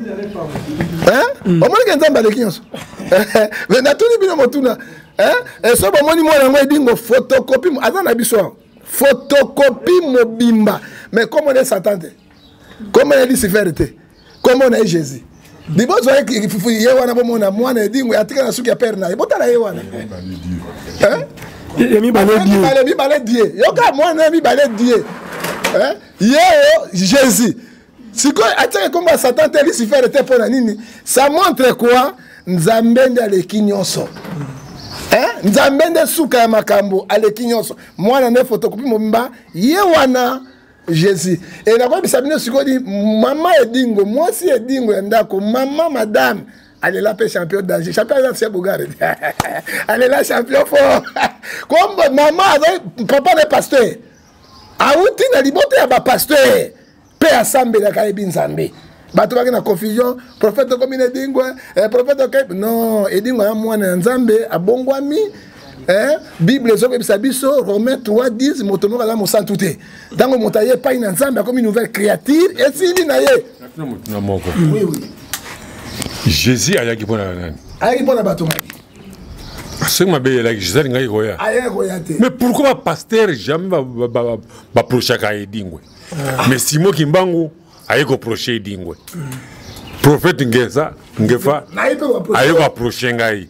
S2: hein omoni ke nzamba leki nyonso mais natuni bino motuna hein et so bomoni mwana ngo edingo photocopie aza na biso photocopie mobimba mais comment on est Satan comment on est Lucifer comment on est Jésus di bo zoye ki fufu ye wana bo mona mwana edingo atika na suki ya père na botala ye wana hein
S4: mi balé Dieu
S2: mi balé Dieu yoka mwana mi balé Dieu hein ye Jésus siko atika komba Satan te Lucifer te pona nini ça montre quoi nzambe aleki nyonso hein nzambe suka ya makambo aleki nyonso mwana ne photocopie mobimba ye wana Jésus. Et la fois, ça vient de dire, maman Edingo, moi aussi Edingo, maman, madame, elle est là, champion d'Angers. Champion d'Angers, c'est Bougar. Elle est là, champion fort. Comme maman, papa est pasteur. Aouti na libote ya ba pasteur. Pe assemble la Karibin Zambé. Bato baki na confusion, prophète comme Edingo, prophète OK. Non, Edingo ya mwana Nzambe abongwami. Hein? Bible Zobisabiso, Romains trois dix, motono la mo santuté. Dans le montaye pas une ensemble comme une nouvelle créature et si il n'a yé. Oui oui.
S3: Jésus a yaki pona nani.
S2: Ayaki pona batomaki.
S3: C'est ma belle là Jésus ngai goya.
S2: Ayaki goya te.
S3: Mais pourquoi pasteur jamais va va va procher ka Edingwe. Mais Simon Kimbangu ayeko procher Edingwe. Prophète ngeza ngefa ayeko approcher ngai.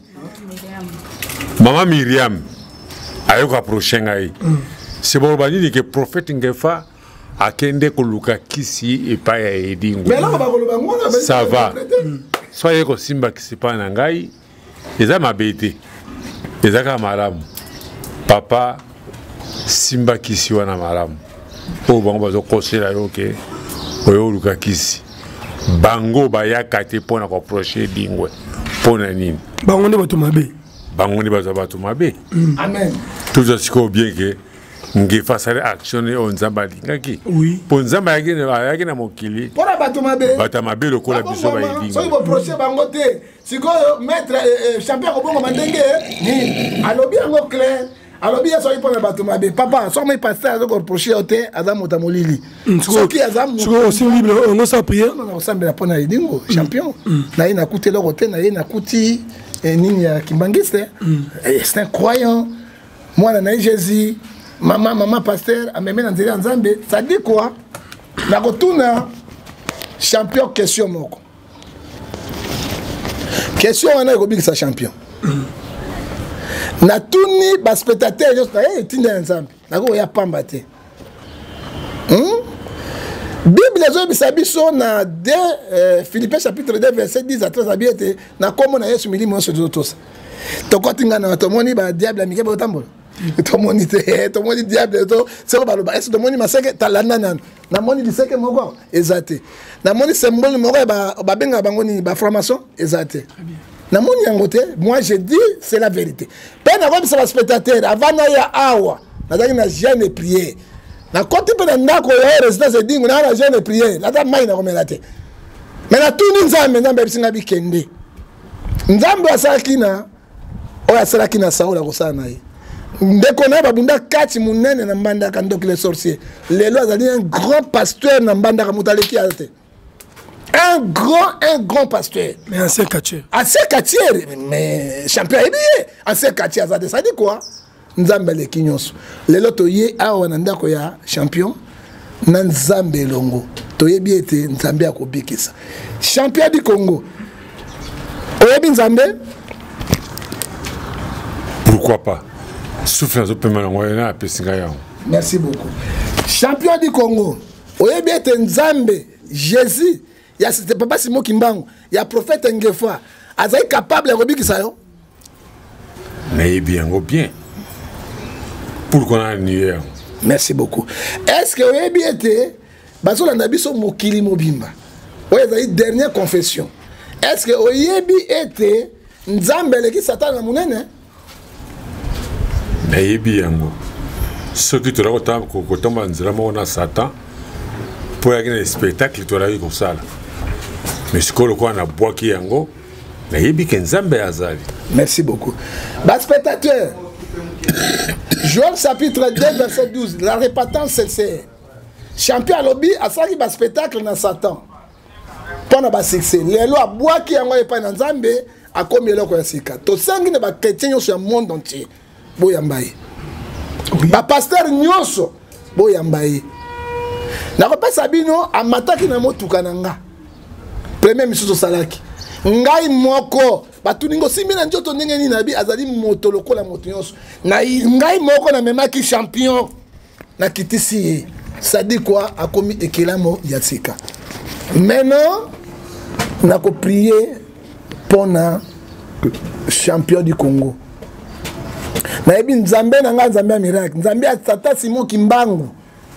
S3: Maman Myriam ayo ka prochengai c'est bon bani que prophète ngefa akende koluka kisi et pas ya Edingo mais là ba koluka ngona ça va soyez ko simba kisi pa na ngai eza mabete eza ka malamu papa simba kisi wana malamu o bango bazo kosela yo ke oyo luka kisi bango ba yakate pona ko proche Edingo pona nini
S4: bango ne bato mabe
S3: bangoni baza bato mabe
S2: amen
S3: tout ça siko bien que ngefa sale action on nzamba lingaki
S4: oui
S3: po nzamba yaki na yaki na mokili
S2: pona bato mabe
S3: bato mabe lokola biso ba yidinga
S2: so ibo proche bango te siko maître champion ko bongo mandenge ni alobi yango clair alobi ya so ipona bato mabe papa so mai pasteur zo ko proche ote azamo tamolili so ki azamo
S4: so si bible on sa prière
S2: on semble pona yidingo champion na ina kuti loko te na ina kuti nini ya kimbangiste c'est un croyant moi na Jésus maman maman pasteur ameme na nzela nzambe ça dit quoi na kotuna champion question moko question wana ko big sa champion na tuni ba spectateur juste eh tinda nzambe na ko ya pamba te hmm Bible zo bisabiso na deux euh, Philippiens chapitre deux verset dix à treize abiete na komo na Yesu milimo so zotosa. Tokotinga na tomoni ba diable amike ba tambola. Tomoni te tomoni diable to se ba ba est tomoni maseke talanda nan. Na moni diseke moko ezate. Na moni symbole moko ba ba benga bangoni ba formation ezate. Na moni yangote moi je dis c'est la vérité. Pe na ko bisa spectateur avant na ya awa. Na dali na jeune prier. Na côté pe na ndako ya résidence Edingo na na jeune prier la ta mai na komela te mais na tuni nzambe nzambe bisinga bikende nzambe asaki na o asaki na saola kosana naye ndeko na babunda kati munene na mbanda ka ndok les sorciers lelo azali un grand pasteur na mbanda ka mutaleki ate un grand un grand pasteur
S4: mais ancien quartier
S2: ancien quartier mais champion ebiye ancien quartier azade ça dit quoi nzambe le kinyonso lelo toye awa na ndako ya champion na nzambe longo toyebi ete nzambe akobikisa champion du Congo oyebi nzambe
S3: pourquoi pas souffrance au paiement na pesinga yango
S2: merci beaucoup champion du Congo oyebi ete nzambe Jésus ya c'était papa Simon Kimbangu ya prophète Ngefa azai capable ya kobikisa yo
S3: mais bien go bien pourquoi on a nié.
S2: Merci beaucoup. Est-ce que vous avez bien été bazolanda biso mokili mobimba oyo ezali dernière confession. Est-ce que oyebi ete nzambe eleki satana monene?
S3: nayebi yango soki tozala kotomba nzela moko na satan mpo yaki na spectacle tozalaki kosala mais sikoyo lokola nabwaki yango nayebi ke nzambe azali.
S2: Merci beaucoup. Baspectateur, Joël chapitre deux verset douze, la répétance sincère. Champion alobi asalaki baspectacle na satan mpo na basuccès lelo abwaki yango epai na nzambe akomi eloko ya sika. Tosengi na bakretien nyonso ya monde entier boyamba ye, bapaster nyonso boyamba ye. nakopesa bino amataki na motuka na nga premier misusu osalaki ngai moko batuningo simbi na njoto ndenge nini nabi azali moto lokola moto nyonso na ngai moko na memaki champion na kitisi ye. Ça dit quoi? Akomi ekelamo ya sika. Maintenant nako prier pour na champion du Congo. Na ebi nzambe na nga nzambe ya miracle. Nzambe ya tata Simon Kimbangu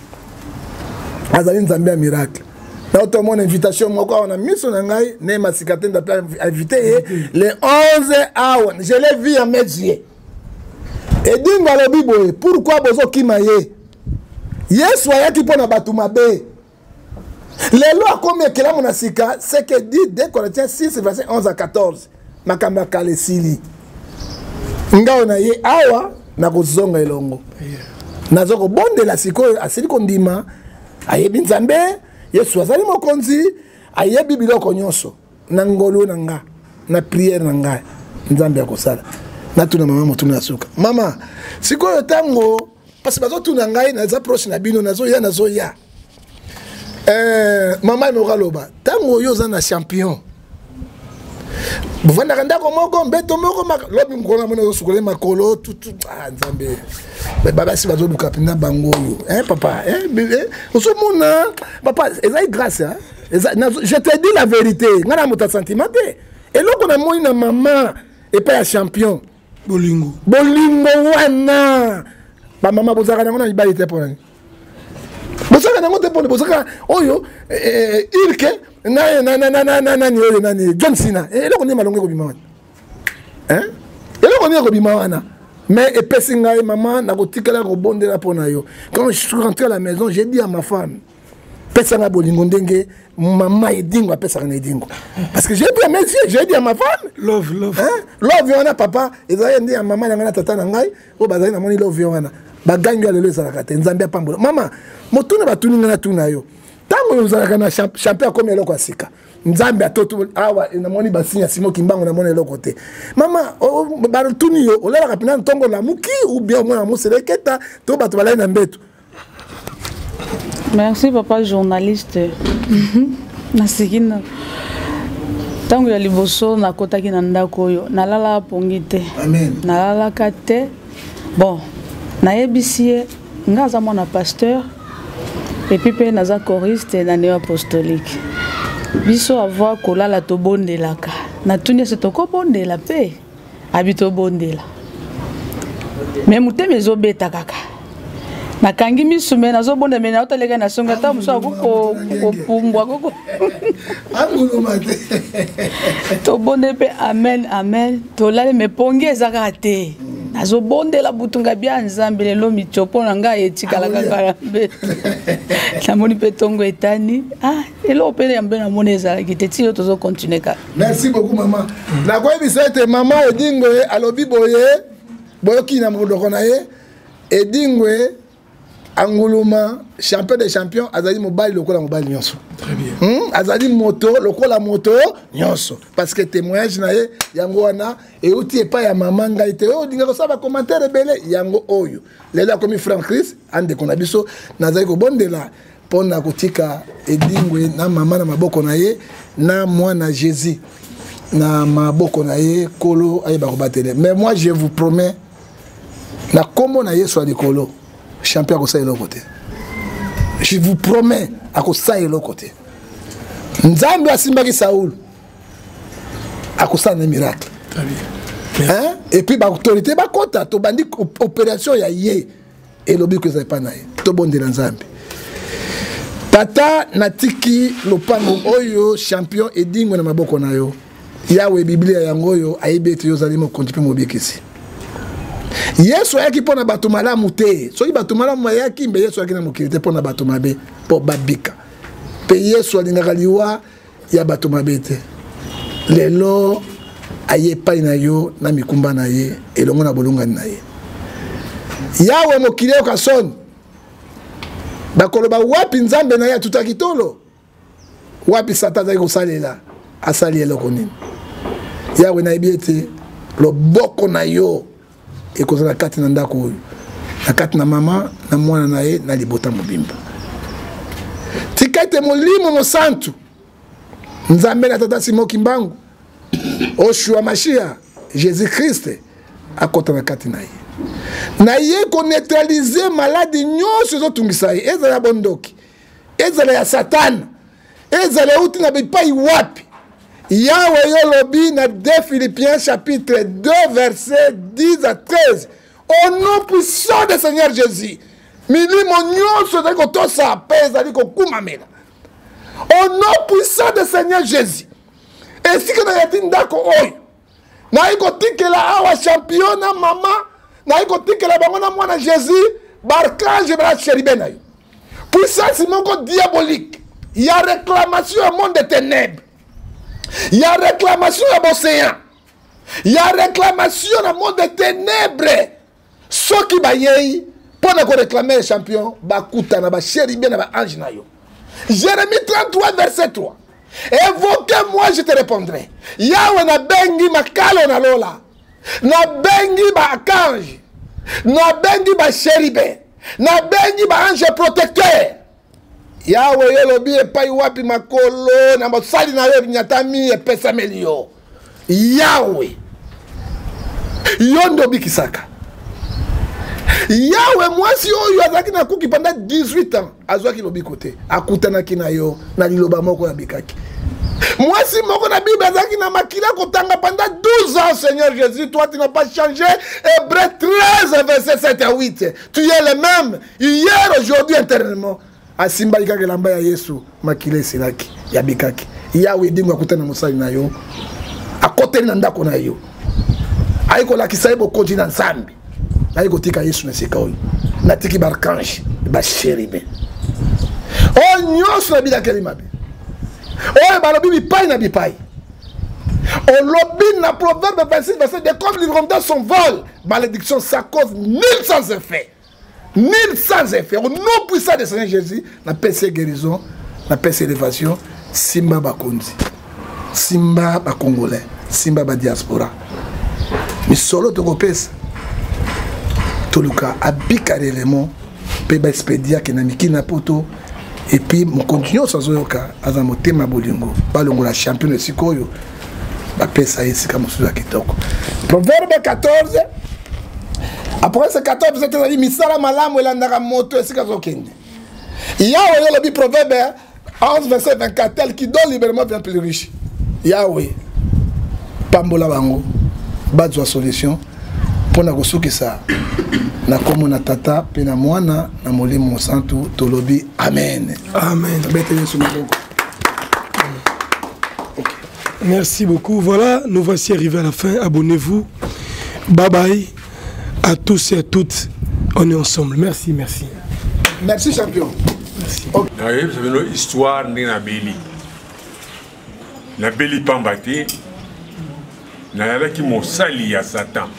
S2: azali nzambe ya miracle. Na auto mon invitation moko on a mis son ngai ne masikate nda invité le onze août. Je l'ai vu en mes yeux. Et dinga le bibo pourquoi bozo kimaye? Yesu ayaki pona batu mabe. Lelo akomi ekela mona sika, c'est que dit deux Corinthiens six verset onze à quatorze. Makamba kale sili. Ngao na ye awa na kozonga elongo. Nazoko bonde la siko asili kondima. Ayebi nzambe, Yesu azali mokonzi, ayebi biloko nyonso. Na ngolo na nga, na prière na nga. Nzambe akosala. Na tuna mama motuna asuka. Mama, siko tango parce que bazo tuna ngai na za proche na bino nazo ya nazo ya. Euh mama me raloba. Tango yo za na champion. Buvanda kanda ko moko mbeto moko lobi ngona mona zo sukole makolo tout ah nzambe. Baba si bazo luka pina bango yo. Hein papa, hein bébé. Oso mona papa, ezai grâce hein. Je te dis la vérité, ngana mota sentiment te. Et loko na moi na maman et pas champion.
S4: Bolingo.
S2: Bolingo wana. Ba mama bozaka nango na libali te pona. Bozaka nango te pona bozaka oyo eh ilke na na na na na na ni oyo nani John Cena. Et eloko ni malongo ko bima wana. Hein? Eloko ni ko bima wana. Mais epesi ngai maman na kotikala ko bondela pona yo. Quand je suis rentré à la maison, j'ai dit à ma femme pesa nga bolingo ndenge maman edingo pesa nga edingo. Parce que j'ai dit à mes yeux, j'ai dit à ma femme
S4: love love.
S2: Hein? Love yana papa, ezali ndi ya maman na tata na ngai, o bazali na moni love yana. Bagangi lelo ezalaka te nzambe apambola mama motuna batuninga na tuna yo tango ezalaka na champion comme eloko asika nzambe atoto awa na moni basinya Simon Kimbangu na moni eloko te mama ba tuni yo olela kapina ntongo la muki ou bien moi museleketa to bato balai na mbeto.
S1: Merci papa journaliste. Nasikina tango ya liboso na kotaki na ndako yo nalala pongi te.
S2: Amen.
S1: Nalala kate. Bon nayebisie ngaza mwana pasteur et puis pe naza choriste na néo apostolique biso avoir kolala to bondelaka na tunia se to ko bondela pe habito bondela mais muteme ezobeta kaka nakangi misume nazo bonda mena otaleka na songa ta muso ko ko pumbwa koko
S2: angulumate
S1: to bonde pe amen amen to lale me pongi ezaka te nazo bonde la butunga bia nzambe lelo michopo na nga etikala kaka mbe na moni petongo etani ah elo pele ya mbe na moni ezala kiteti yo tozo continuer ka.
S2: Merci beaucoup maman. Na kwa bi sete maman edingwe alobi boye boyoki na modoko na ye edingwe anguluma champion des champions azali mobali lokola mobali nyonso.
S4: Très bien.
S2: Hmm? Azali moto lokola moto nyonso parce que témoignage na ye yango wana et outi epa ya maman ngai te o dinga ko saba commentaire belé yango oyo lelo comme Franck Chris ande kona biso nazali ko bondela pona kotika edingwe na maman na maboko na ye na mwana Jésus na maboko na ye kolo ayeba ko batele mais moi je vous promets na kombo na Yesu alikolo champion à côté de côté. Je vous promets à côté de côté. Nzambe asimbaki Saoul à côté de miracle.
S4: Très bien.
S2: Hein? Et puis l'autorité ba kota to bandi opération ya yé et l'objet que ça pas naï. To bon de Nzambe. tata natiki lopango oyo champion edingo na maboko na yo yawe biblia yango oyo ayebi ete yozali mokonzi mpe mobikisi yesu ayaki mpo na bato malamu te soki bato malamu ayaki mbe yesu ayaki na mokili te mpo na bato mabe mpo babika mpe yesu alingaka liwa ya bato mabe te lelo aye epai na yo na mikumba na ye elongo na bolongani na ye yawe mokili oyoka soni bakoloba wapi nzambe na ye atutaki tolo wapi satan azali kosalela asali eloko nini yawe nayebi ete loboko na yo ekozala kati na ndako oyo na kati na mama na mwana na ye na libota mobimba tika ete molimo mosantu nzambe na tata Simon Kimbangu Oshua Mashia Jésus Christ akota na kati na ye na ye koneutralize maladi nyonso ezotungisa ye ezala ya bondoki ezala ya satana ezala euti na bipai wapi yawe yo lobi na deux Philippiens chapitre deux verset dix à treize au nom puissant de Seigneur Jésus milimo nyonso ezali kotosa mpe ezali kokumamela au nom puissant de Seigneur Jésus esika na yati ndako oyo nayi kotikela awa champion na mama nayi kotikela bango na mwana Jésus barkange bala chéribe na yo puissance moko diabolique ya réclamation au monde des ténèbres ya réclamation à l'océan ya réclamation au monde des ténèbres soki bayei pona ko réclamer le champion bakuta na ba chéribe na ba ange na yo Jérémie trente-trois verset trois évoquez-moi je te répondrai yawe na bengi makalo na lola na bengi ba archange na bengi ba chéribe na bengi ba ange protecteur yawe yo lobi epai wapi makolo na mosali na yo nyatami epesameli yo yawe yo ndo bikisaka yawe mwasi oyo azaki na kuki pendant dix-huit ans azwaki lobi kote akutanaki na yo na liloba moko ya bikaki mwasi moko na Bible azaki na makila kotanga pendant douze ans Seigneur Jésus toi tu n'as pas changé Hébreux treize verset sept à huit tu es le même hier aujourd'hui éternellement asimba ikaka lamba ya Yesu makila esilaki ya bikaki yawe dingo akutana mosali na yo akoteli na ndako na yo ayiko lakisa yebo konji na nzambi ayiko tika Yesu na sika oyo natiki barkange ba chéribe o nyonso na bilakeli mabe o balobi bipai na bipai o lobi na proverbe vingt-six verset de comme l'hirondelle son vol malédiction sa cause nul sans effet nul sans effet au nom puissant de Seigneur Jésus na paix guérison na paix élévation simba bakonzi simba ba congolais simba ba diaspora misolo to kopesa toluka abika l'élément pe ba expedia ke na mikina poto et puis mon continue sans oyoka aza motema bolingo balongola champion de sikoyo ba pesa esika mosuza kitoko proverbe quatorze après ce quatorze c'était la misala malamu elandaka moto esika zokende Yahweh yo lobi proverbe onze verset vingt-quatre tel qui donne librement vient plus riche Yahweh pambola bango bazwa solution pona kosukisa na komo na tata pe na mwana na molimo santu tolobi amen
S4: amen
S2: bete Yesu maboko.
S4: Okay. Merci beaucoup. Voilà, nous voici arrivés à la fin. Abonnez-vous. Bye bye à tous et à toutes. On est ensemble. Merci, merci.
S2: Merci champion.
S4: Merci.
S3: Okay. Vous savez une histoire de la Béli. La Béli Pambati. Na qui m'a sali à Satan.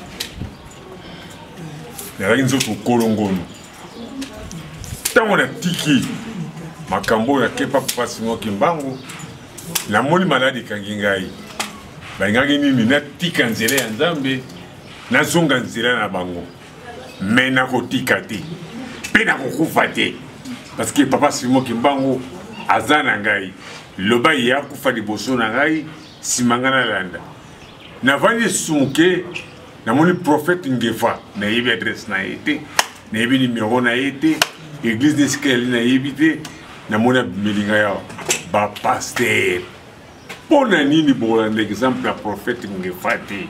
S3: Na qui nous kolongono. Tant on a tiki. Makambo ya kepa papa Simon Kimbangu. La moni maladi kangingai. Ba ngangi nini na tika nzele ya Nzambe. Na zonga nzele na bango. Mais na kotika te. Pe na kokufa te. Parce que papa Simon Kimbangu azana ngai. Loba ya kufa liboso na ngai simangana landa. Na vanye sunke na moni prophète Ngefa na yebi adresse na été. Na yebi numéro na été. Église de Skeli na yebi te. Na moni melinga ya ba pasteur. Pour nini bon l'exemple la prophète Ngefa te.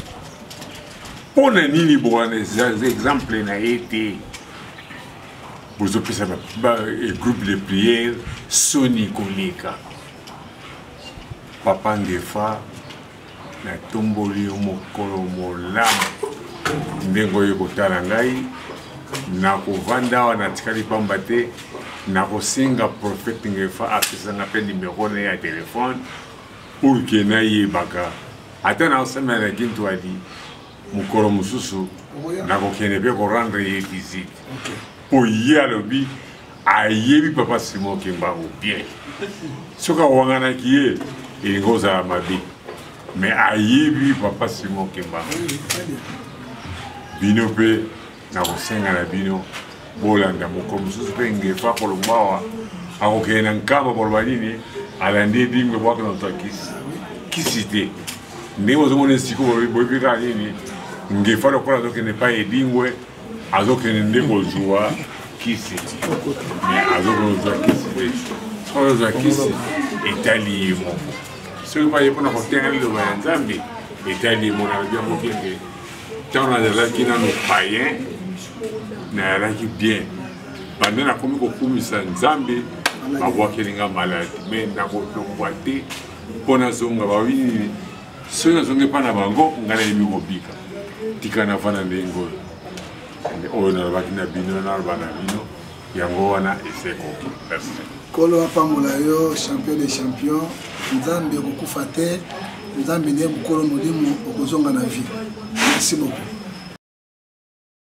S3: Pour nini bon exemple na été. bozopesa groupe de prière Soni Koleka papa Ngefa na tomboli yo mokolo molamu ndenge oyo kotala ngai nakovanda awa natikali pamba te nakosenga prophète Ngefa apesanga mpe nimero na ye ya telefone pour ke nayebaka ata nakosemela na kintu adi mokolo mosusu nakokende mpe korendre ye visite po ye alobi ayebi papa Simon Kimbangu bien soki awanganaki ye elingi ozala mabe mais ayebi papa Simon Kimbangu bino mpe nakosenga na bino bolanda mokolo mosusu mpe Ngefa kolomba awa akokende na nkamba koloba nini alandi edingwe bwaka na moto akisi kisi te ndenge ozomona esiko boyebi kaka nini Ngefa lokola azokende pa edingwe azokende nde kozwa kisi mais azokende kozwa kisi te soki ozwa kisi etali ye moko soki baye mpona kotenga liloba ya Nzambe etali ye moko nalobi yango kenge ntango nazalaki nano payen nayalaki bien banda nakomi kokumisa Nzambe babwakelinga maladi mais nakotongwa te mpo nazonga babi nini soki nazongi mpa na bango ngai nayebi kobika tika nafana ndenge oyo oyo nalobaki na bino naloba na bino yango wana esekoki merci
S2: kolo apambola yo champion des champions Nzambe okokufa te Nzambe ndiye mokolo molimo okozonga na vie merci beaucoup.